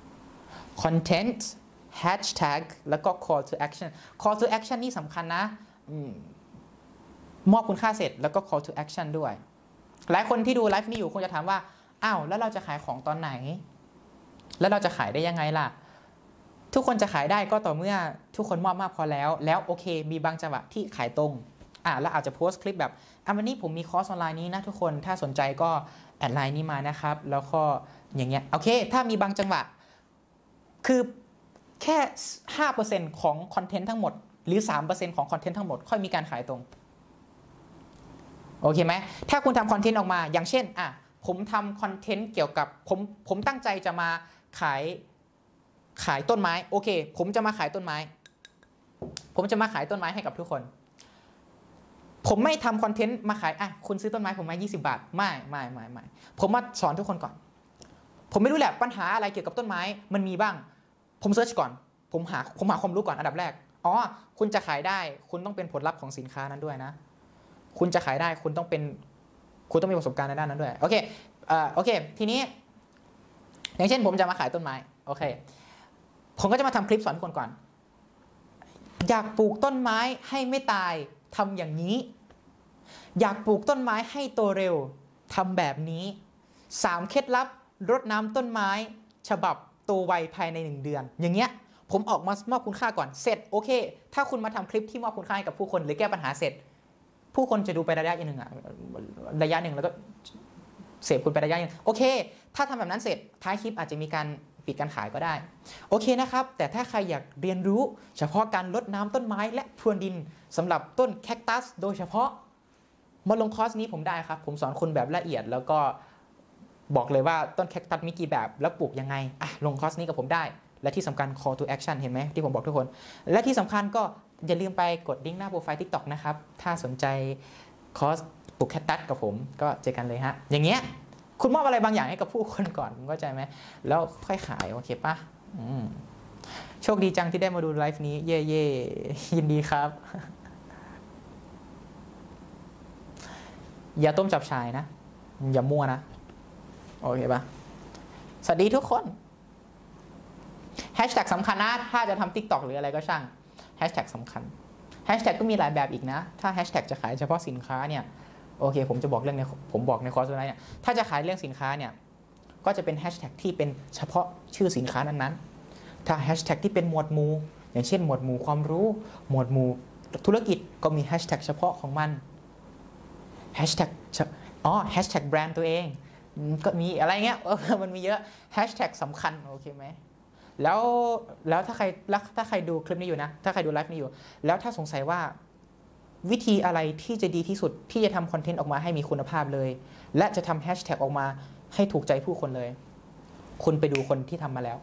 content hashtag แล้วก็ call to action call to action นี่สำคัญนะมอบคุณค่าเสร็จแล้วก็ call to action ด้วยหลายคนที่ดูไลฟ์นี้อยู่คงจะถามว่าอ้าวแล้วเราจะขายของตอนไหนแล้วเราจะขายได้ยังไงล่ะทุกคนจะขายได้ก็ต่อเมื่อทุกคนมอบมากพอแล้วแล้วโอเคมีบางจังหวะที่ขายตรงอ่ะแล้วอาจจะโพสต์คลิปแบบอ่ะวันนี้ผมมีคอร์สออนไลน์นี้นะทุกคนถ้าสนใจก็แอดไลน์นี้มานะครับแล้วก็อย่างเงี้ยโอเคถ้ามีบางจังหวะคือแค่ ห้าเปอร์เซ็นต์ ของคอนเทนต์ทั้งหมดหรือ สามเปอร์เซ็นต์ ของคอนเทนต์ทั้งหมดค่อยมีการขายตรงโอเคไหมถ้าคุณทำคอนเทนต์ออกมาอย่างเช่นอ่ะผมทำคอนเทนต์เกี่ยวกับผมผมตั้งใจจะมาขายขายต้นไม้โอเคผมจะมาขายต้นไม้ผมจะมาขายต้นไม้ให้กับทุกคนผมไม่ทำคอนเทนต์มาขายอ่ะคุณซื้อต้นไม้ผมมายี่สิบบาทไม่ไม่ไม่ไม่ผมมาสอนทุกคนก่อนผมไม่รู้แหละปัญหาอะไรเกี่ยวกับต้นไม้มันมีบ้างผมเซิร์ชก่อนผมหาผมหาความรู้ก่อนอันดับแรกอ๋อคุณจะขายได้คุณต้องเป็นผลลัพธ์ของสินค้านั้นด้วยนะคุณจะขายได้คุณต้องเป็นคุณต้องมีประสบการณ์ในด้านนั้นด้วยโอเคเอ่อโอเคทีนี้อย่างเช่นผมจะมาขายต้นไม้โอเคผมก็จะมาทำคลิปสอนทุกคนก่อนอยากปลูกต้นไม้ให้ไม่ตายทำอย่างนี้อยากปลูกต้นไม้ให้โตเร็วทำแบบนี้สามเคล็ดลับรดน้ำต้นไม้ฉบับโตไวภายในหนึ่งเดือนอย่างเงี้ยผมออกมามอบคุณค่าก่อนเสร็จโอเคถ้าคุณมาทำคลิปที่มอบคุณค่าให้กับผู้คนหรือแก้ปัญหาเสร็จผู้คนจะดูไประยะหนึ่งอะระยะหนึ่งแล้วก็เสพคุณไประยะหนึ่งโอเคถ้าทำแบบนั้นเสร็จท้ายคลิปอาจจะมีการปิดการขายก็ได้โอเคนะครับแต่ถ้าใครอยากเรียนรู้เฉพาะการรดน้ำต้นไม้และพรวนดินสำหรับต้นแคคตัสโดยเฉพาะมาลงคอร์สนี้ผมได้ครับผมสอนคุณแบบละเอียดแล้วก็บอกเลยว่าต้นแคคตัสมีกี่แบบแล้วปลูกยังไงอ่ะลงคอร์สนี้กับผมได้และที่สำคัญ call to action เห็นไหมที่ผมบอกทุกคนและที่สำคัญก็อย่าลืมไปกดลิงก์หน้าโปรไฟล์ TikTok นะครับถ้าสนใจคอร์สปลูกแคคตัสกับผมก็เจอกันเลยฮะอย่างเงี้ยคุณมอบอะไรบางอย่างให้กับผู้คนก่อนเข้าใจไหมแล้วค่อยขายโอเคปะโชคดีจังที่ได้มาดูไลฟ์นี้เย่เย่ยินดีครับอย่าต้มจับชายนะอย่ามั่วนะโอเคปะสวัสดีทุกคนแฮชแท็กสำคัญนะถ้าจะทำ TikTok หรืออะไรก็ช่างแฮชแท็กสำคัญแฮชแท็กก็มีหลายแบบอีกนะถ้าแฮชแท็กจะขายเฉพาะสินค้าเนี่ยโอเคผมจะบอกเรื่องในผมบอกในคอร์สไว้เนี่ยถ้าจะขายเรื่องสินค้าเนี่ยก็จะเป็นแฮชแท็กที่เป็นเฉพาะชื่อสินค้านั้นๆถ้าแฮชแท็กที่เป็นหมวดหมู่อย่างเช่นหมวดหมู่ความรู้หมวดหมู่ธุรกิจก็มีแฮชแท็กเฉพาะของมันแฮชแท็กอ๋อแฮชแท็กแบรนด์ตัวเองก็มีอะไรเงี้ยมันมีเยอะแฮชแท็กสำคัญโอเคไหมแล้วแล้วถ้าใครถ้าใครดูคลิปนี้อยู่นะถ้าใครดูไลฟ์นี้อยู่แล้วถ้าสงสัยว่าวิธีอะไรที่จะดีที่สุดที่จะทำคอนเทนต์ออกมาให้มีคุณภาพเลยและจะทำแฮชแท็กออกมาให้ถูกใจผู้คนเลยคุณไปดูคนที่ทำมาแล้ว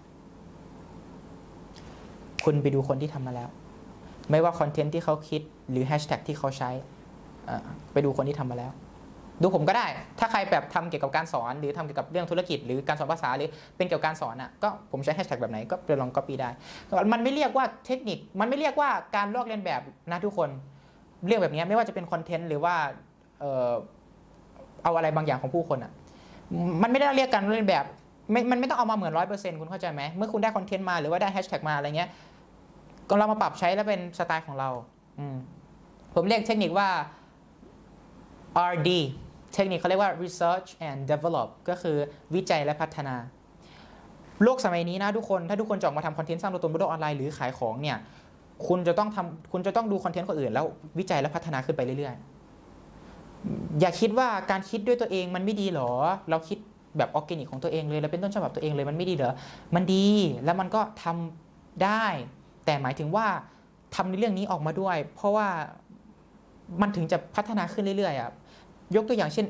คุณไปดูคนที่ทำมาแล้วไม่ว่าคอนเทนต์ที่เขาคิดหรือแฮชแท็กที่เขาใช้ไปดูคนที่ทำมาแล้วดูผมก็ได้ถ้าใครแบบทำเกี่ยวกับการสอนหรือทำเกี่ยวกับเรื่องธุรกิจหรือการสอนภาษาหรือเป็นเกี่ยวกับการสอนอ่ะก็ผมใช้แฮชแท็กแบบไหนก็ไปลองก๊อปปี้ได้มันไม่เรียกว่าเทคนิคมันไม่เรียกว่าการลอกเลียนแบบนะทุกคนเรื่องแบบนี้ไม่ว่าจะเป็นคอนเทนต์หรือว่าเอ่อเอาอะไรบางอย่างของผู้คนอ่ะมันไม่ได้เรียกการเลียนแบบไม่มันไม่ต้องเอามาเหมือนร้อยเปอร์เซ็นต์คุณเข้าใจไหมเมื่อคุณได้คอนเทนต์มาหรือว่าได้แฮชแท็กมาอะไรเงี้ยก็เรามาปรับใช้แล้วเป็นสไตล์ของเราผมเรียกเทคนิคว่า อาร์ ดี เทคนิคเขาเรียกว่า research and develop ก็คือวิจัยและพัฒนาโลกสมัยนี้นะทุกคนถ้าทุกคนจะออกมาทำคอนเทนต์สร้างตัวตนบนโลกออนไลน์หรือขายของเนี่ยคุณจะต้องทำคุณจะต้องดูคอนเทนต์คนอื่นแล้ววิจัยและพัฒนาขึ้นไปเรื่อยๆอย่าคิดว่าการคิดด้วยตัวเองมันไม่ดีหรอเราคิดแบบออร์แกนิกของตัวเองเลยแล้วเป็นต้นฉบับตัวเองเลยมันไม่ดีเหรอมันดีแล้วมันก็ทำได้แต่หมายถึงว่าทำในเรื่องนี้ออกมาด้วยเพราะว่ามันถึงจะพัฒนาขึ้นเรื่อยๆอ่ะยกตัวอย่างเช่น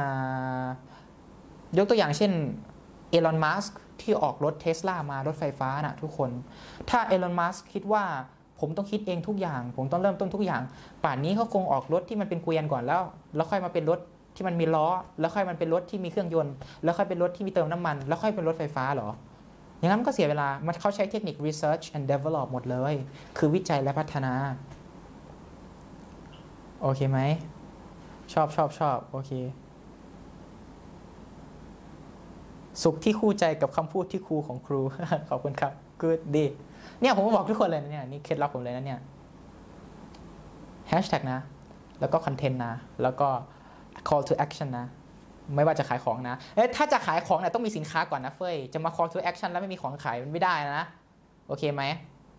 ยกตัวอย่างเช่นเอลอน มัสก์ที่ออกรถเทสลามารถไฟฟ้านะทุกคนถ้าเอลอน มัสก์คิดว่าผมต้องคิดเองทุกอย่างผมต้องเริ่มต้นทุกอย่างป่านนี้เขาคงออกรถที่มันเป็นเกวียนก่อนแล้วแล้วค่อยมาเป็นรถที่มันมีล้อแล้วค่อยมันเป็นรถที่มีเครื่องยนต์แล้วค่อยเป็นรถที่มีเติมน้ำมันแล้วค่อยเป็นรถไฟฟ้าหรออย่างนั้นมันก็เสียเวลามันเขาใช้เทคนิค research and develop หมดเลยคือวิจัยและพัฒนาโอเคไหมชอบชอบชอบโอเคสุขที่คู่ใจกับคำพูดที่ครูของครู ขอบคุณครับ good ดีเนี่ยผมก็บอกทุกคนเลยนะเนี่ยนี่เคล็ดลับผมเลยนะเนี่ยแฮชแท็กนะแล้วก็คอนเทนต์นะแล้วก็ call to action นะไม่ว่าจะขายของนะเอ้ยถ้าจะขายของเนี่ยต้องมีสินค้าก่อนนะเฟยจะมา call to action แล้วไม่มีของขายมันไม่ได้นะโอเคไหม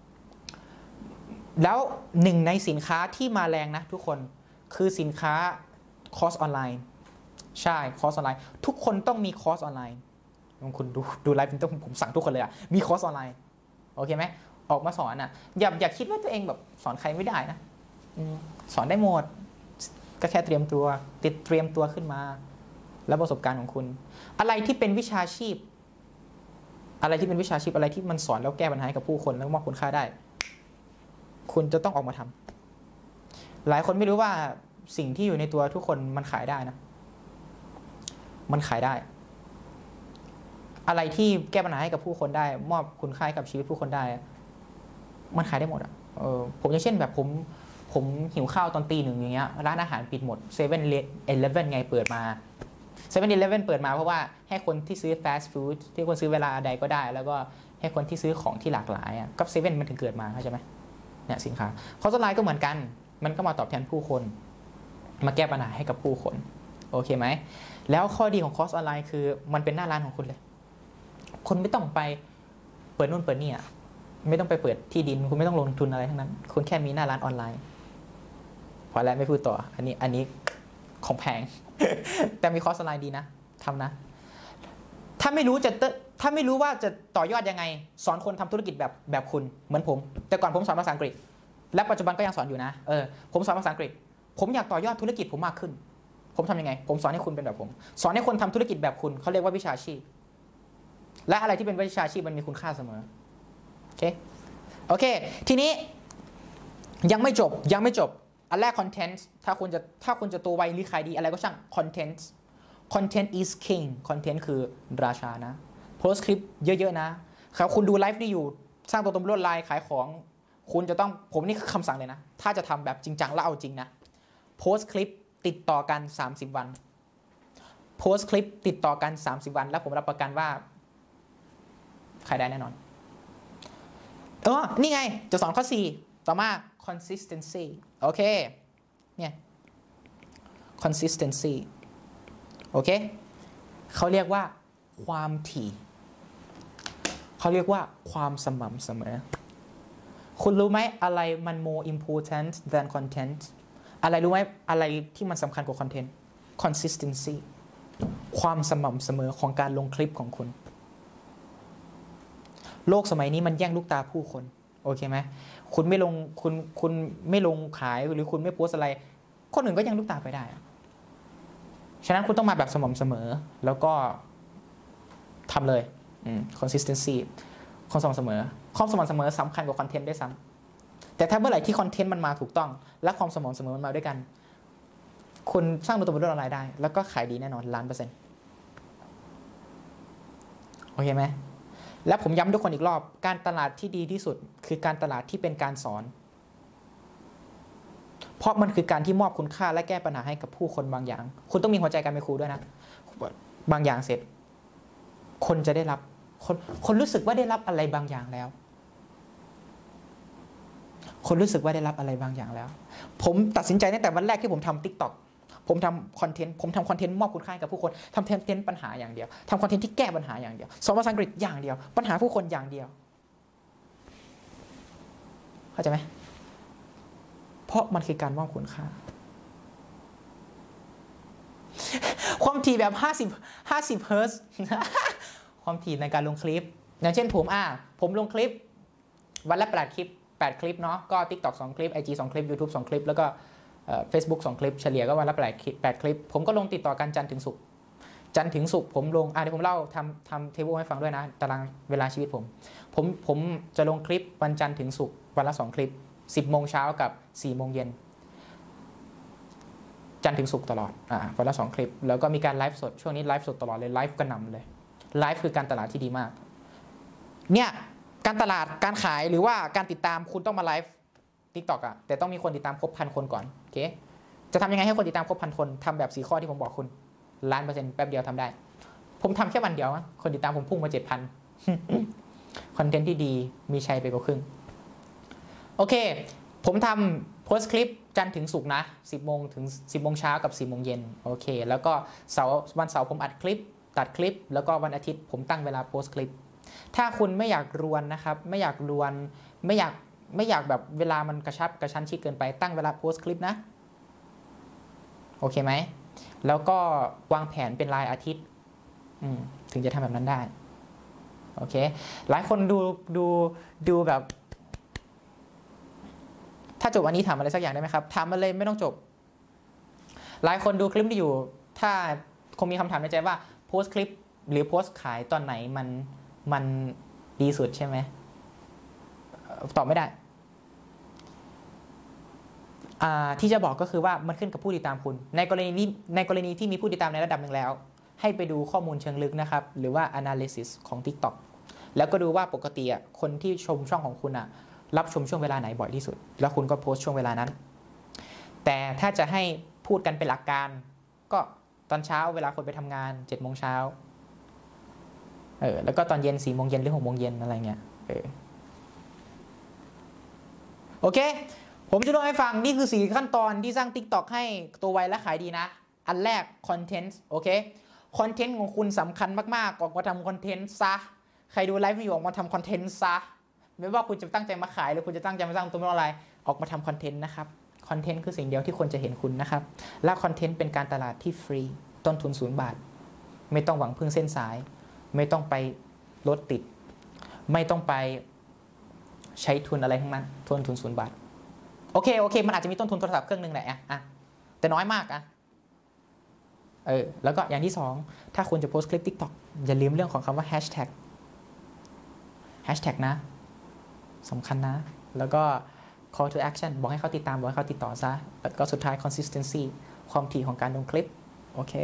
แล้วหนึ่งในสินค้าที่มาแรงนะทุกคนคือสินค้าคอร์สออนไลน์ใช่คอร์สออนไลน์ทุกคนต้องมีคอร์สออนไลน์คุณดูดูไลฟ์ต้องผมสั่งทุกคนเลยอ่ะมีคอร์สออนไลน์โอเคไหมออกมาสอนอ่ะอย่าอย่าคิดว่าตัวเองแบบสอนใครไม่ได้นะสอนได้หมดก็แค่เตรียมตัวติดเตรียมตัวขึ้นมาแล้วประสบการณ์ของคุณอะไรที่เป็นวิชาชีพอะไรที่เป็นวิชาชีพอะไรที่มันสอนแล้วแก้ปัญหาให้กับผู้คนแล้วมอบคุณค่าได้คุณจะต้องออกมาทำหลายคนไม่รู้ว่าสิ่งที่อยู่ในตัวทุกคนมันขายได้นะมันขายได้อะไรที่แก้ปัญหาให้กับผู้คนได้มอบคุณค่าให้กับชีวิตผู้คนได้มันขายได้หมดอ่ะเออผมอย่างเช่นแบบผมผมหิวข้าวตอนตีหนึ่งอย่างเงี้ยร้านอาหารปิดหมดเซเว่นเอเลฟเว่นไงเปิดมาเซเว่นเอเลฟเว่นเปิดมาเพราะว่าให้คนที่ซื้อฟาสต์ฟู้ดที่คนซื้อเวลาใดก็ได้แล้วก็ให้คนที่ซื้อของที่หลากหลายอ่ะก็เซเว่นมันถึงเกิดมาเข้าใจไหมเนี่ยสินค้าคอร์สออนไลน์ก็เหมือนกันมันก็มาตอบแทนผู้คนมาแก้ปัญหาให้กับผู้คนโอเคไหมแล้วข้อดีของคอร์สออนไลน์คือมันเป็นหน้าร้านของคุณเลยคุณไม่ต้องไปเปิดนู่นเปิดนี่อ่ะไม่ต้องไปเปิดที่ดินคุณไม่ต้องลงทุนอะไรทั้งนั้นคุณแค่มีหน้าร้านออนไลน์พอแล้วไม่พูดต่ออันนี้อันนี้ของแพง แต่มีคอร์สออนไลน์ดีนะทำนะถ้าไม่รู้จะถ้าไม่รู้ว่าจะต่อยอดยังไงสอนคนทำธุรกิจแบบแบบคุณเหมือนผมแต่ก่อนผมสอนภาษาอังกฤษและปัจจุบันก็ยังสอนอยู่นะเออผมสอนภาษาอังกฤษผมอยากต่อยอดธุรกิจผมมากขึ้นผมทำยังไงผมสอนให้คุณเป็นแบบผมสอนให้คนทำธุรกิจแบบคุณเขาเรียกว่าวิชาชีพและอะไรที่เป็นวิชาชีพมันมีคุณค่าเสมอโอเคโอเคทีนี้ยังไม่จบยังไม่จบอันแรกคอนเทนต์ถ้าคุณจะถ้าคุณจะตัวไวหรือขายดีอะไรก็ช่างคอนเทนต์คอนเทนต์ is king คอนเทนต์คือราชานะโพสต์คลิปเยอะๆนะครับคุณดูไลฟ์นี่อยู่สร้างตัวตนบนโลกออนไลน์ขายของคุณจะต้องผมนี่คือคำสั่งเลยนะถ้าจะทำแบบจริงจังแล้วเอาจริงนะโพสต์คลิปติดต่อกันสามสิบวันโพสต์คลิปติดต่อกันสามสิบวันแล้วผมรับประกันว่าขายได้แน่นอนเออนี่ไงจะสอนข้อสี่ต่อมา consistency โอเคเนี่ย consistency โอเคเขาเรียกว่าความถี่เขาเรียกว่าความสม่ำเสมอคุณรู้ไหมอะไรมัน more important than content อะไรรู้ไหมอะไรที่มันสำคัญกว่า content consistency ความสม่ำเสมอของการลงคลิปของคุณโลกสมัยนี้มันแย่งลูกตาผู้คนโอเคไหมคุณไม่ลงคุณคุณไม่ลงขายหรือคุณไม่โพสอะไรคนอื่นก็ยังลูกตาไปได้ฉะนั้นคุณต้องมาแบบสม่ำเสมอแล้วก็ทำเลย consistency ความสม่ำเสมอความสม่ำเสมอสำคัญกว่าคอนเทนต์ได้ซ้ำแต่ถ้าเมื่อไหร่ที่คอนเทนต์มันมาถูกต้องและความสม่ำเสมอมันมาด้วยกันคุณสร้างตัวตนบนโลกออนไลน์ได้แล้วก็ขายดีแน่นอนล้านเปอร์เซ็นต์โอเคไหมและผมย้ำทุกคนอีกรอบการตลาดที่ดีที่สุดคือการตลาดที่เป็นการสอนเพราะมันคือการที่มอบคุณค่าและแก้ปัญหาให้กับผู้คนบางอย่างคุณต้องมีหัวใจการเป็นครูด้วยนะบางอย่างเสร็จคนจะได้รับคนคนรู้สึกว่าได้รับอะไรบางอย่างแล้วคนรู้สึกว่าได้รับอะไรบางอย่างแล้วผมตัดสินใจตั้งแต่วันแรกที่ผมทำ TikTok ผมทำคอนเทนต์ผมทำคอนเทนต์มอบคุณค่ากับผู้คนทำคอนเทนต์ปัญหาอย่างเดียวทำคอนเทนต์ที่แก้ปัญหาอย่างเดียวสอนภาษาอังกฤษอย่างเดียวปัญหาผู้คนอย่างเดียวเข้าใจไหมเพราะมันคือการมอบคุณค่าความถี่แบบห้าสิบ ห้าสิบเฮิร์ตซ์ความถี่ในการลงคลิปอย่างเช่นผมอ่ะผมลงคลิปวันละแปดคลิปแปดคลิปเนาะก็ TikTok สองคลิป ไอ จี สองคลิป YouTube สองคลิปแล้วก็เฟซบุ๊กสองคลิปเฉลี่ยก็วันละแปดคลิปแปดคลิปผมก็ลงติดต่อกันจันทร์ถึงศุกร์จันทร์ถึงศุกร์ผมลงอ่ะเดี๋ยวผมเล่าทำทำเทเบิลให้ฟังด้วยนะตารางเวลาชีวิตผมผมผมจะลงคลิปวันจันทร์ถึงศุกร์วันละสองคลิปสิบโมงเช้ากับสี่โมงเย็นจันทร์ถึงศุกร์ตลอดอ่าวันละสองคลิปแล้วก็มีการไลฟ์สดช่วงนี้ไลฟ์สดตลอดเลยไลฟ์กระหน่ำเลยไลฟ์คือการตลาดที่ดีมากเนี่ยการตลาดการขายหรือว่าการติดตามคุณต้องมาไลฟ์ TikTok อ่ะแต่ต้องมีคนติดตามครบพันคนก่อนโอเคจะทำยังไงให้คนติดตามครบพันคนทำแบบสี่ข้อที่ผมบอกคุณล้านเปอร์เซ็นต์แป๊บเดียวทำได้ผมทำแค่วันเดียวคนติดตามผมพุ่งมาเจ็ดพันคอนเทนต์ที่ดีมีชัยไปกว่าครึ่งโอเคผมทำโพสต์คลิปจันทร์ถึงศุกร์นะสิบโมงถึงสิบโมงเช้ากับสี่โมงเย็นโอเคแล้วก็เสาร์วันเสาร์ผมอัดคลิปตัดคลิปแล้วก็วันอาทิตย์ผมตั้งเวลาโพสต์คลิปถ้าคุณไม่อยากรวนนะครับไม่อยากรวนไม่อยากไม่อยากแบบเวลามันกระชับกระชั้นชิดเกินไปตั้งเวลาโพสต์คลิปนะโอเคไหมแล้วก็วางแผนเป็นรายอาทิตย์ถึงจะทำแบบนั้นได้โอเคหลายคนดูดูดูแบบถ้าจบวันนี้ถามอะไรสักอย่างได้ไหมครับถามมาเลยไม่ต้องจบหลายคนดูคลิปที่อยู่ถ้าคงมีคำถามในใจว่าโพสต์คลิปหรือโพสต์ขายตอนไหนมันมันดีสุดใช่ไหมตอบไม่ได้ที่จะบอกก็คือว่ามันขึ้นกับผู้ติดตามคุณในกรณีนี้ในกรณีที่มีผู้ติดตามในระดับหนึ่งแล้วให้ไปดูข้อมูลเชิงลึกนะครับหรือว่า analysis ของ TikTok แล้วก็ดูว่าปกติอ่ะคนที่ชมช่องของคุณอ่ะรับชมช่วงเวลาไหนบ่อยที่สุดแล้วคุณก็โพสต์ช่วงเวลานั้นแต่ถ้าจะให้พูดกันเป็นหลักการก็ตอนเช้าเวลาคนไปทำงานเจ็ดโมงเช้าเออแล้วก็ตอนเย็นสี่โมงเย็นหรือหกโมงเย็นอะไรเงี้ยเออโอเคผมจะเล่าให้ฟังนี่คือสี่ขั้นตอนที่สร้าง TikTok ให้ตัวไวและขายดีนะอันแรกคอนเทนต์โอเคคอนเทนต์ของคุณสำคัญมากๆออกมาทำคอนเทนต์ซะใครดูไลฟ์วิดีโอออกมาทำคอนเทนต์ซะไม่ว่าคุณจะตั้งใจมาขายหรือคุณจะตั้งใจมาสร้างตัวตนอะไรออกมาทำคอนเทนต์นะครับคอนเทนต์คือสิ่งเดียวที่คนจะเห็นคุณนะครับและคอนเทนต์เป็นการตลาดที่ฟรีต้นทุนศูนย์บาทไม่ต้องหวังพึ่งเส้นสายไม่ต้องไปรถติดไม่ต้องไปใช้ทุนอะไรทั้งนั้นต้นทุนศูนย์บาทโอเคโอเคมันอาจจะมีต้นทุนโทรศัพท์เครื่องนึงแหละอ่ะแต่น้อยมากอ่ะเออแล้วก็อย่างที่สองถ้าคุณจะโพสต์คลิป TikTok อย่าลืมเรื่องของคำว่าแฮชแท็กแฮชแท็กนะสำคัญนะแล้วก็ call to action บอกให้เขาติดตามบอกให้เขาติดต่อซะแล้วก็สุดท้าย consistency ความถี่ของการลงคลิปโอเค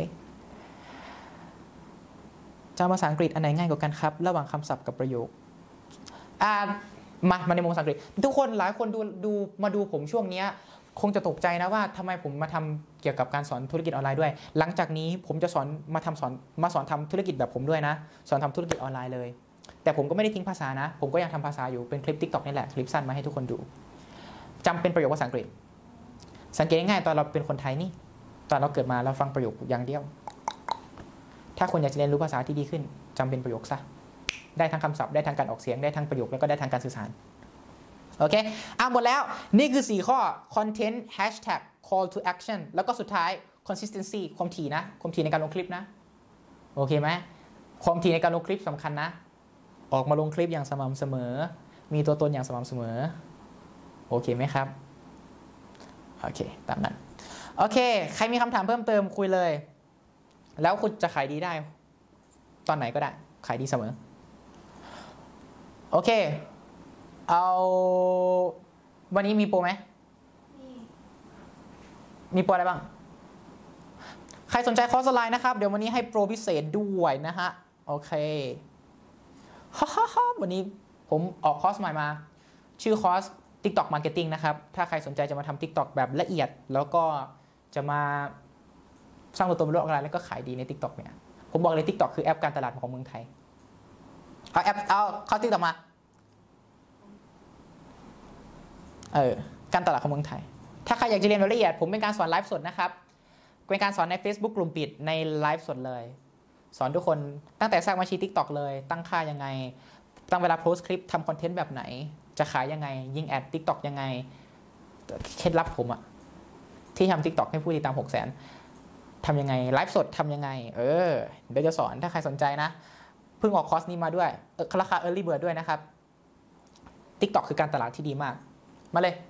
จำภาษาอังกฤษอันไหนง่ายกว่ากันครับระหว่างคำศัพท์กับประโยคอ่ามามาในมุมภาษาอังกฤษทุกคนหลายคนดูดูมาดูผมช่วงนี้คงจะตกใจนะว่าทำไมผมมาทำเกี่ยวกับการสอนธุรกิจออนไลน์ด้วยหลังจากนี้ผมจะสอนมาทำสอนมาสอนทำธุรกิจแบบผมด้วยนะสอนทำธุรกิจออนไลน์เลยแต่ผมก็ไม่ได้ทิ้งภาษานะผมก็ยังทำภาษาอยู่เป็นคลิป TikTok นี่แหละคลิปสั้นมาให้ทุกคนดูจำเป็นประโยคภาษาอังกฤษสังเกตง่ายๆตอนเราเป็นคนไทยนี่ตอนเราเกิดมาเราฟังประโยคอย่างเดียวถ้าคุณอยากจะเรียนรู้ภาษาที่ดีขึ้นจำเป็นประโยคซะได้ทั้งคำศัพท์ได้ทั้งการออกเสียงได้ทั้งประโยคแล้วก็ได้ทั้งการสื่อสารโอเคอ่ะหมดแล้วนี่คือสี่ข้อ content hashtag call to action แล้วก็สุดท้าย consistency ความถี่นะความถี่ในการลงคลิปนะโอเคไหมความถี่ในการลงคลิปสำคัญนะออกมาลงคลิปอย่างสม่ำเสมอมีตัวตนอย่างสม่ำเสมอโอเคไหมครับโอเคตามนั้นโอเคใครมีคำถามเพิ่มเติมคุยเลยแล้วคุณจะขายดีได้ตอนไหนก็ได้ขายดีเสมอโอเคเอาวันนี้มีโปรไหมมีมีโปรอะไรบ้างใครสนใจคอร์สออนไลน์นะครับเดี๋ยววันนี้ให้โปรพิเศษด้วยนะฮะโอเคฮ่าฮ่าฮ่าวันนี้ผมออกคอร์สใหม่มาชื่อคอร์ส TikTok Marketing นะครับถ้าใครสนใจจะมาทำ TikTok แบบละเอียดแล้วก็จะมาสร้างตัวตนบนโลกออนไลน์แล้วก็ขายดีใน TikTok เนี่ยผมบอกเลย TikTok คือแอปการตลาดของเมืองไทยเอาแอปเอาคอร์ส TikTok มาเออการตลาดของเมืองไทยถ้าใครอยากจะเรียนรายละเอียดผมเป็นการสอนไลฟ์สดนะครับเป็นการสอนใน Facebook กลุ่มปิดในไลฟ์สดเลยสอนทุกคนตั้งแต่สร้างบัญชี TikTok เลยตั้งค่ายังไงตั้งเวลาโพสต์คลิปทำคอนเทนต์แบบไหนจะขายยังไงยิงแอด TikTok ยังไงเคล็ดลับผมอะที่ทำ TikTok ให้ผู้ติดตามหกแสนทำยังไงไลฟ์สดทำยังไงเออเดี๋ยวจะสอนถ้าใครสนใจนะเพิ่งออกคอร์สนี้มาด้วยราคา Early Bird ด้วยนะครับ TikTok คือการตลาดที่ดีมากมาเลย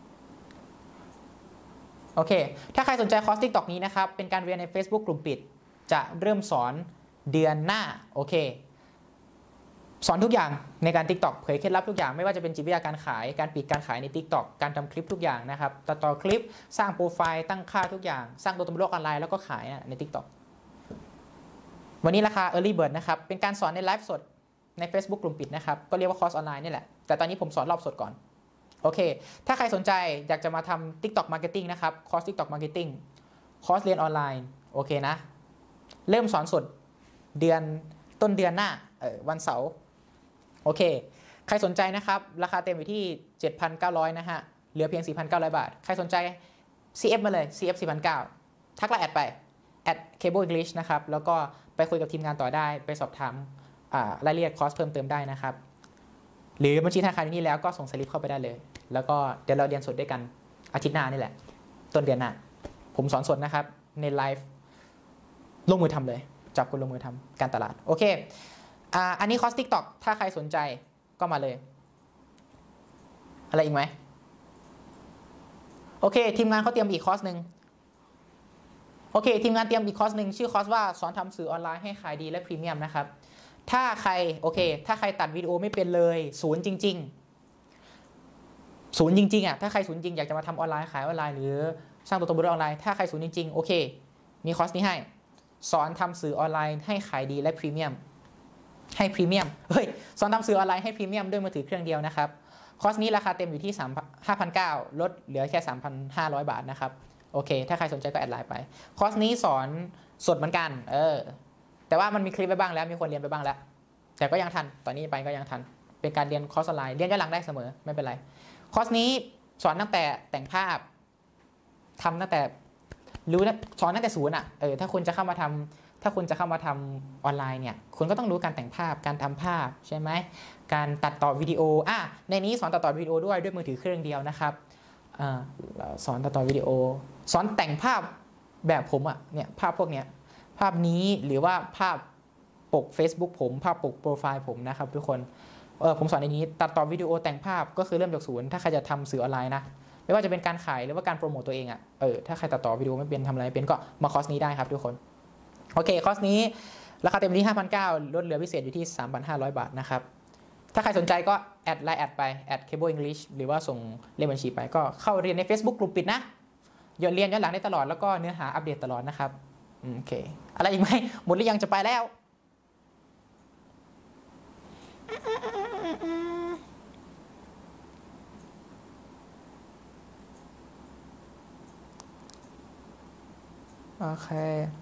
โอเคถ้าใครสนใจคอร์ส TikTok นี้นะครับเป็นการเรียนใน Facebook กลุ่มปิดจะเริ่มสอนเดือนหน้าโอเคสอนทุกอย่างในการ TikTok เผยเคล็ดลับทุกอย่างไม่ว่าจะเป็นจิตวิทยาการขายการปิดการขายใน TikTok การทำคลิปทุกอย่างนะครับตัดต่อคลิปสร้างโปรไฟล์ตั้งค่าทุกอย่างสร้างตัวตนบนโลกออนไลน์แล้วก็ขายใน TikTok วันนี้ราคา Early Bird นะครับเป็นการสอนในไลฟ์สดใน Facebook กลุ่มปิดนะครับก็เรียกว่าคอร์สออนไลน์นี่แหละแต่ตอนนี้ผมสอนรอบสดก่อนโอเคถ้าใครสนใจอยากจะมาทำ TikTok Marketing นะครับคอร์ส TikTok Marketing คอร์สเรียนออนไลน์โอเคนะเริ่มสอนสดเดือนต้นเดือนหน้าเออวันเสาร์โอเคใครสนใจนะครับราคาเต็มอยู่ที่ เจ็ดพันเก้าร้อย นะฮะเหลือเพียง สี่พันเก้าร้อย บาทใครสนใจ ซี เอฟ มาเลย ซี เอฟ สี่พันเก้าร้อย ทักไลน์แอดไป แอด Cable English นะครับแล้วก็ไปคุยกับทีมงานต่อได้ไปสอบถามรายละเอียดคอร์สเพิ่มเติมได้นะครับหรือบัญชีธนาคารที่นี่แล้วก็ส่งสลิปเข้าไปได้เลยแล้วก็เดี๋ยวเราเรียนสดด้วยกันอาทิตย์หน้านี่แหละต้นเดือนหน้าผมสอนสดนะครับในไลฟ์ลงมือทำเลยจับคนลงมือทำการตลาดโอเคอ่าอันนี้คอร์ส TikTok ถ้าใครสนใจก็มาเลยอะไรอีกไหมโอเคทีมงานเขาเตรียมอีกคอร์สหนึ่งโอเคทีมงานเตรียมอีกคอร์สหนึ่งชื่อคอร์สว่าสอนทำสื่อออนไลน์ให้ขายดีและพรีเมียมนะครับถ้าใครโอเคถ้าใครตัดวิดีโอไม่เป็นเลยศูนย์จริงๆศูนย์จริงๆอ่ะถ้าใครศูนย์จริงอยากจะมาทำออนไลน์ขายออนไลน์หรือสร้างตัวตนบนออนไลน์ถ้าใครศูนย์จริงๆโอเคมีคอร์สนี้ให้สอนทำสื่อออนไลน์ให้ขายดีและพรีเมียมให้พรีเมียมเฮ้ยสอนทำสื่อออนไลน์ให้พรีเมียมด้วยมือถือเครื่องเดียวนะครับคอร์สนี้ราคาเต็มอยู่ที่ ห้าพันเก้าร้อย ลดเหลือแค่ สามพันห้าร้อย บาทนะครับโอเคถ้าใครสนใจก็แอดไลน์ไปคอร์สนี้สอนสดเหมือนกันเออแต่ว่ามันมีคลิปไปบ้างแล้วมีคนเรียนไปบ้างแล้วแต่ก็ยังทันตอนนี้ไปก็ยังทันเป็นการเรียนคอร์สออนไลน์เรียนย้อนหลังได้เสมอไม่เป็นไรคอร์สนี้สอนตั้งแต่แต่งภาพทำตั้งแต่รู้นะสอนตั้งแต่ศูนย์อ่ะเออถ้าคุณจะเข้ามาทำถ้าคุณจะเข้ามาทำออนไลน์เนี่ยคุณก็ต้องรู้การแต่งภาพการทำภาพใช่ไหมการตัดต่อวิดีโออ่ะในนี้สอนตัดต่อวิดีโอด้วยด้วยมือถือเครื่องเดียวนะครับอ่าสอนตัดต่อวิดีโอสอนแต่งภาพแบบผมอ่ะเนี่ยภาพพวกเนี้ยภาพนี้หรือว่าภาพปก Facebook ผมภาพปกโปรไฟล์ผมนะครับทุกคนเออผมสอนในนี้ตัดต่อวิดีโอแต่งภาพก็คือเริ่มจากศูนย์ถ้าใครจะทำสื่อออนไลน์นะไม่ว่าจะเป็นการขายหรือว่าการโปรโมตตัวเองอ่ะเออถ้าใครตัดต่อวิดีโอไม่เป็นทำอะไรไม่เป็นก็มาคอร์สนี้ได้ครับทุกคนโอเคคอร์สนี้ราคาเต็มที่ ห้าพันเก้าร้อย ลดเหลือพิเศษอยู่ที่ สามพันห้าร้อย บาทนะครับถ้าใครสนใจก็แอดไลน์แอดไปแอด Cable English หรือว่าส่งเลขบัญชีไปก็เข้าเรียนใน Facebook กลุ่มปิดนะเรียนย้อนหลังได้ตลอดแล้วก็เนื้อหาอัปเดตตลอดนะครับโอเคอะไรอีกไหมหมดหรือยังจะไปแล้วโอเค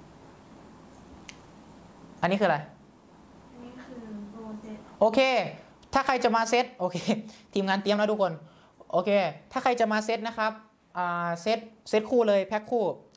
อันนี้คืออะไรอันนี้คือโปรเซสโอเคถ้าใครจะมาเซตโอเคทีมงานเตรียมแล้วทุกคนโอเคถ้าใครจะมาเซตนะครับอ่าเซตเซตคู่เลยแพ็คคู่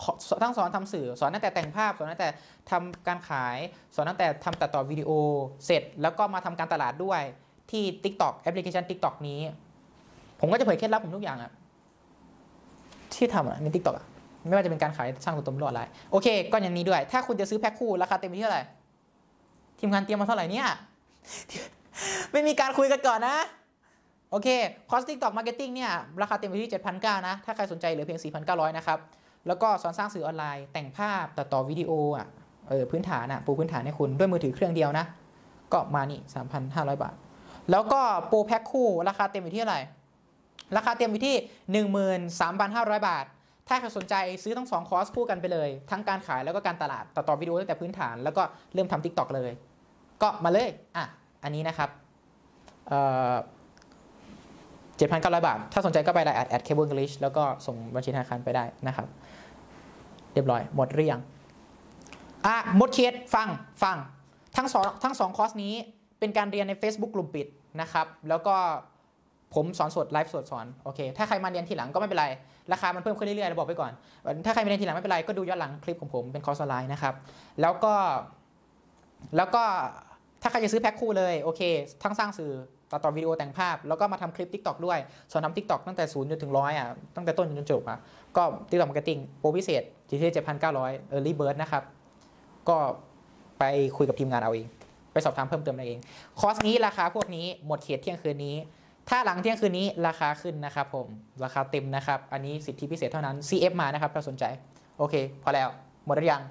ทั้งสอนทำสื่อสอนตั้งแต่แต่งภาพสอนตั้งแต่ทำการขายสอนตั้งแต่ทำตัดต่อวิดีโอเสร็จแล้วก็มาทำการตลาดด้วยที่ TikTok แอปพลิเคชัน TikTok นี้ผมก็จะเผยเคล็ดลับผมทุกอย่างอะที่ทำอะใน TikTok อะไม่ว่าจะเป็นการขายสร้างตัวตนบนโลกออนไลน์โอเคก็อย่างนี้ด้วยถ้าคุณจะซื้อแพ็คคู่ราคาเต็มที่เท่าไหร่ทีมงานเตรียมมาเท่าไหร่เนี่ย ไม่มีการคุยกันก่อนนะโอเคคอร์ส TikTok Marketing เนี่ยราคาเต็มอยู่ที่ เจ็ดพันเก้าร้อย นะถ้าใครสนใจเหลือเพียง สี่พันเก้าร้อย นะครับแล้วก็สอนสร้างสื่อออนไลน์แต่งภาพตัดต่อวิดีโออ่ะเออพื้นฐานอ่ะปูพื้นฐานให้คุณด้วยมือถือเครื่องเดียวนะก็มานี่ สามพันห้าร้อย บาทแล้วก็โปรแพ็คคู่ราคาเต็มอยู่ที่เท่าไหร่ราคาเต็มอยู่ที่ หนึ่งหมื่นสามพันห้าร้อย บาทถ้าใครสนใจซื้อทั้งสองคอร์สคู่กันไปเลยทั้งการขายแล้วก็การตลาดตัดต่อวิดีโอตั้งแต่พื้นฐานแล้วก็เริ่มทำ TikTok เลยก็มาเลยอ่ะอันนี้นะครับเอ่อเจ็ดพันเก้าร้อย บาทถ้าสนใจก็ไปไลน์แอดแอดเคเบิลอังกฤษแล้วก็ส่งบัญชีธนาคารไปได้นะครับเรียบร้อยหมดเรียงอ่ะหมดเคสฟังฟังทั้งสองทั้งสองคอร์สนี้เป็นการเรียนใน Facebook กลุ่มปิดนะครับแล้วก็ผมสอนสดไลฟ์สดสอนโอเคถ้าใครมาเรียนทีหลังก็ไม่เป็นไรราคามันเพิ่มขึ้นเรื่อยๆเราบอกไปก่อนถ้าใครมาเรียนทีหลังไม่เป็นไรก็ดูย้อนหลังคลิปของผมเป็นคอร์สออนไลน์นะครับแล้วก็แล้วก็ถ้าใครจะซื้อแพ็คคู่เลยโอเคทั้งสร้างสื่อตัดต่อวิดีโอแต่งภาพแล้วก็มาทำคลิป TikTok ด้วยสอนทำ TikTok ตั้งแต่ศูนย์จนถึงร้อยอ่ะตั้งแต่ต้นจนจบอ่ะก็ TikTok Marketing โปรพิเศษที่ที่ เจ็ดพันเก้าร้อย Early Bird นะครับก็ไปคุยกับทีมงานเอาเองไปสอบถามเพิ่มเติมได้เองคอร์สนี้ราคาพวกนี้หมดเขตเที่ยงคืนนี้ถ้าหลังเที่ยงคืนนี้ราคาขึ้นนะครับผมราคาเต็มนะครับอันนี้สิทธิพิเศษเท่านั้น ซี เอฟ มานะครับถ้าสนใจโอเคพอแล้วหมดหรือยัง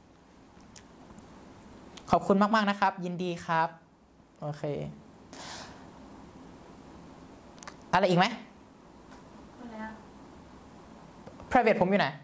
ขอบคุณมากๆนะครับยินดีครับโอเคอะไรอีกไหม private ผมอยู่ไหน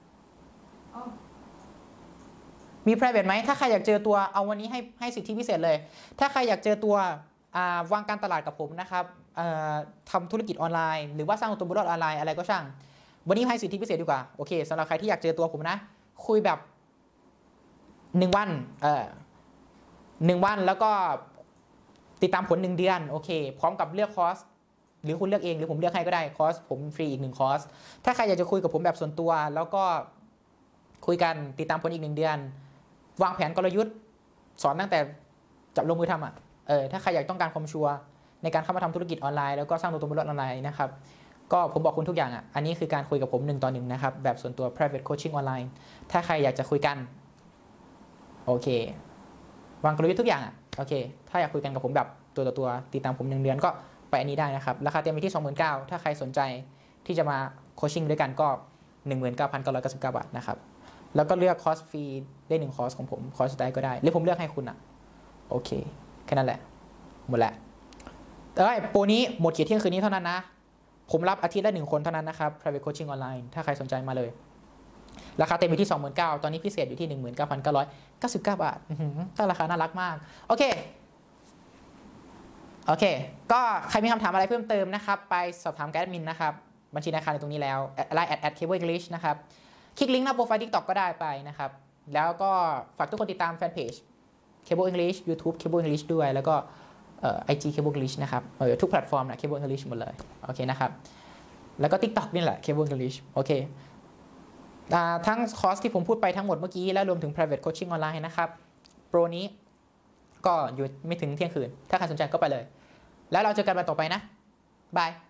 มี private ไหมถ้าใครอยากเจอตัวเอาวันนี้ให้ให้สิทธิพิเศษเลยถ้าใครอยากเจอตัววางการตลาดกับผมนะครับทำธุรกิจออนไลน์หรือว่าสร้างตัวบนโลกออนไลน์อะไรก็ช่างวันนี้ให้สิทธิพิเศษดีกว่าโอเคสำหรับใครที่อยากเจอตัวผมนะคุยแบบหนึ่งวันเออหนึ่งวันแล้วก็ติดตามผลหนึ่งเดือนโอเคพร้อมกับเลือกคอร์สหรือคุณเลือกเองหรือผมเลือกให้ก็ได้คอร์สผมฟรีอีกหนึ่งคอร์สถ้าใครอยากจะคุยกับผมแบบส่วนตัวแล้วก็คุยกันติดตามผลอีกหนึ่งเดือนวางแผนกลยุทธ์สอนตั้งแต่จับลงมือทำอ่ะเออถ้าใครอยากต้องการความชัวร์ในการเข้ามาทำธุรกิจออนไลน์แล้วก็สร้างตัวตนบนโลกออนไลน์นะครับก็ผมบอกคุณทุกอย่างอ่ะอันนี้คือการคุยกับผมหนึ่งต่อหนึ่งนะครับแบบส่วนตัว private coaching ออนไลน์ถ้าใครอยากจะคุยกันโอเควางกลยุทธ์ทุกอย่างอ่ะโอเคถ้าอยากคุยกันกับผมแบบตัวต่อตัวติดตามผมหนึ่งเดือนก็ไปอันนี้ได้นะครับราคาเต็มอยู่ที่ สองหมื่นเก้าพัน ถ้าใครสนใจที่จะมาโคชชิ่งด้วยกันก็ หนึ่งหมื่นเก้าพันเก้าร้อยเก้าสิบเก้า บาทนะครับแล้วก็เลือกคอร์สฟรีได้หนึ่งคอร์สของผมคอร์สใดก็ได้หรือผมเลือกให้คุณอ่ะโอเคแค่นั้นแหละหมดแล้วแต่ว่าโปรนี้หมดเขตเที่ยงคืนนี้เท่านั้นนะผมรับอาทิตย์ละหนึ่งคนเท่านั้นนะครับ private coaching ออนไลน์ถ้าใครสนใจมาเลยราคาเต็มอยู่ที่ สองหมื่นเก้าพัน ตอนนี้พิเศษอยู่ที่ หนึ่งหมื่นเก้าพันเก้าร้อยเก้าสิบเก้า บาทตั้งราคาน่ารักมากโอเคโอเคก็ใครมีคำถามอะไรเพิ่มเติมนะครับไปสอบถามแอดมินนะครับบัญชีธนาคารในตรงนี้แล้วไลน์แอดแอดเคเบิลอังกฤษนะครับคลิกลิงก์หน้าโปรไฟล์ TikTok ก็ได้ไปนะครับแล้วก็ฝากทุกคนติดตามแฟนเพจ Cable English YouTube Cable English ด้วยแล้วก็เอ่อ ไอ จี Cable English นะครับเออทุกแพลตฟอร์มนะ Cable English หมดเลยโอเคนะครับแล้วก็ TikTok นี่แหละ Cable English โอเคทั้งคอร์สที่ผมพูดไปทั้งหมดเมื่อกี้และรวมถึง private coaching ออนไลน์นะครับโปรนี้ก็อยู่ไม่ถึงเที่ยงคืนถ้าใครสนใจก็ไปเลยแล้วเราเจอกันวันต่อไปนะบาย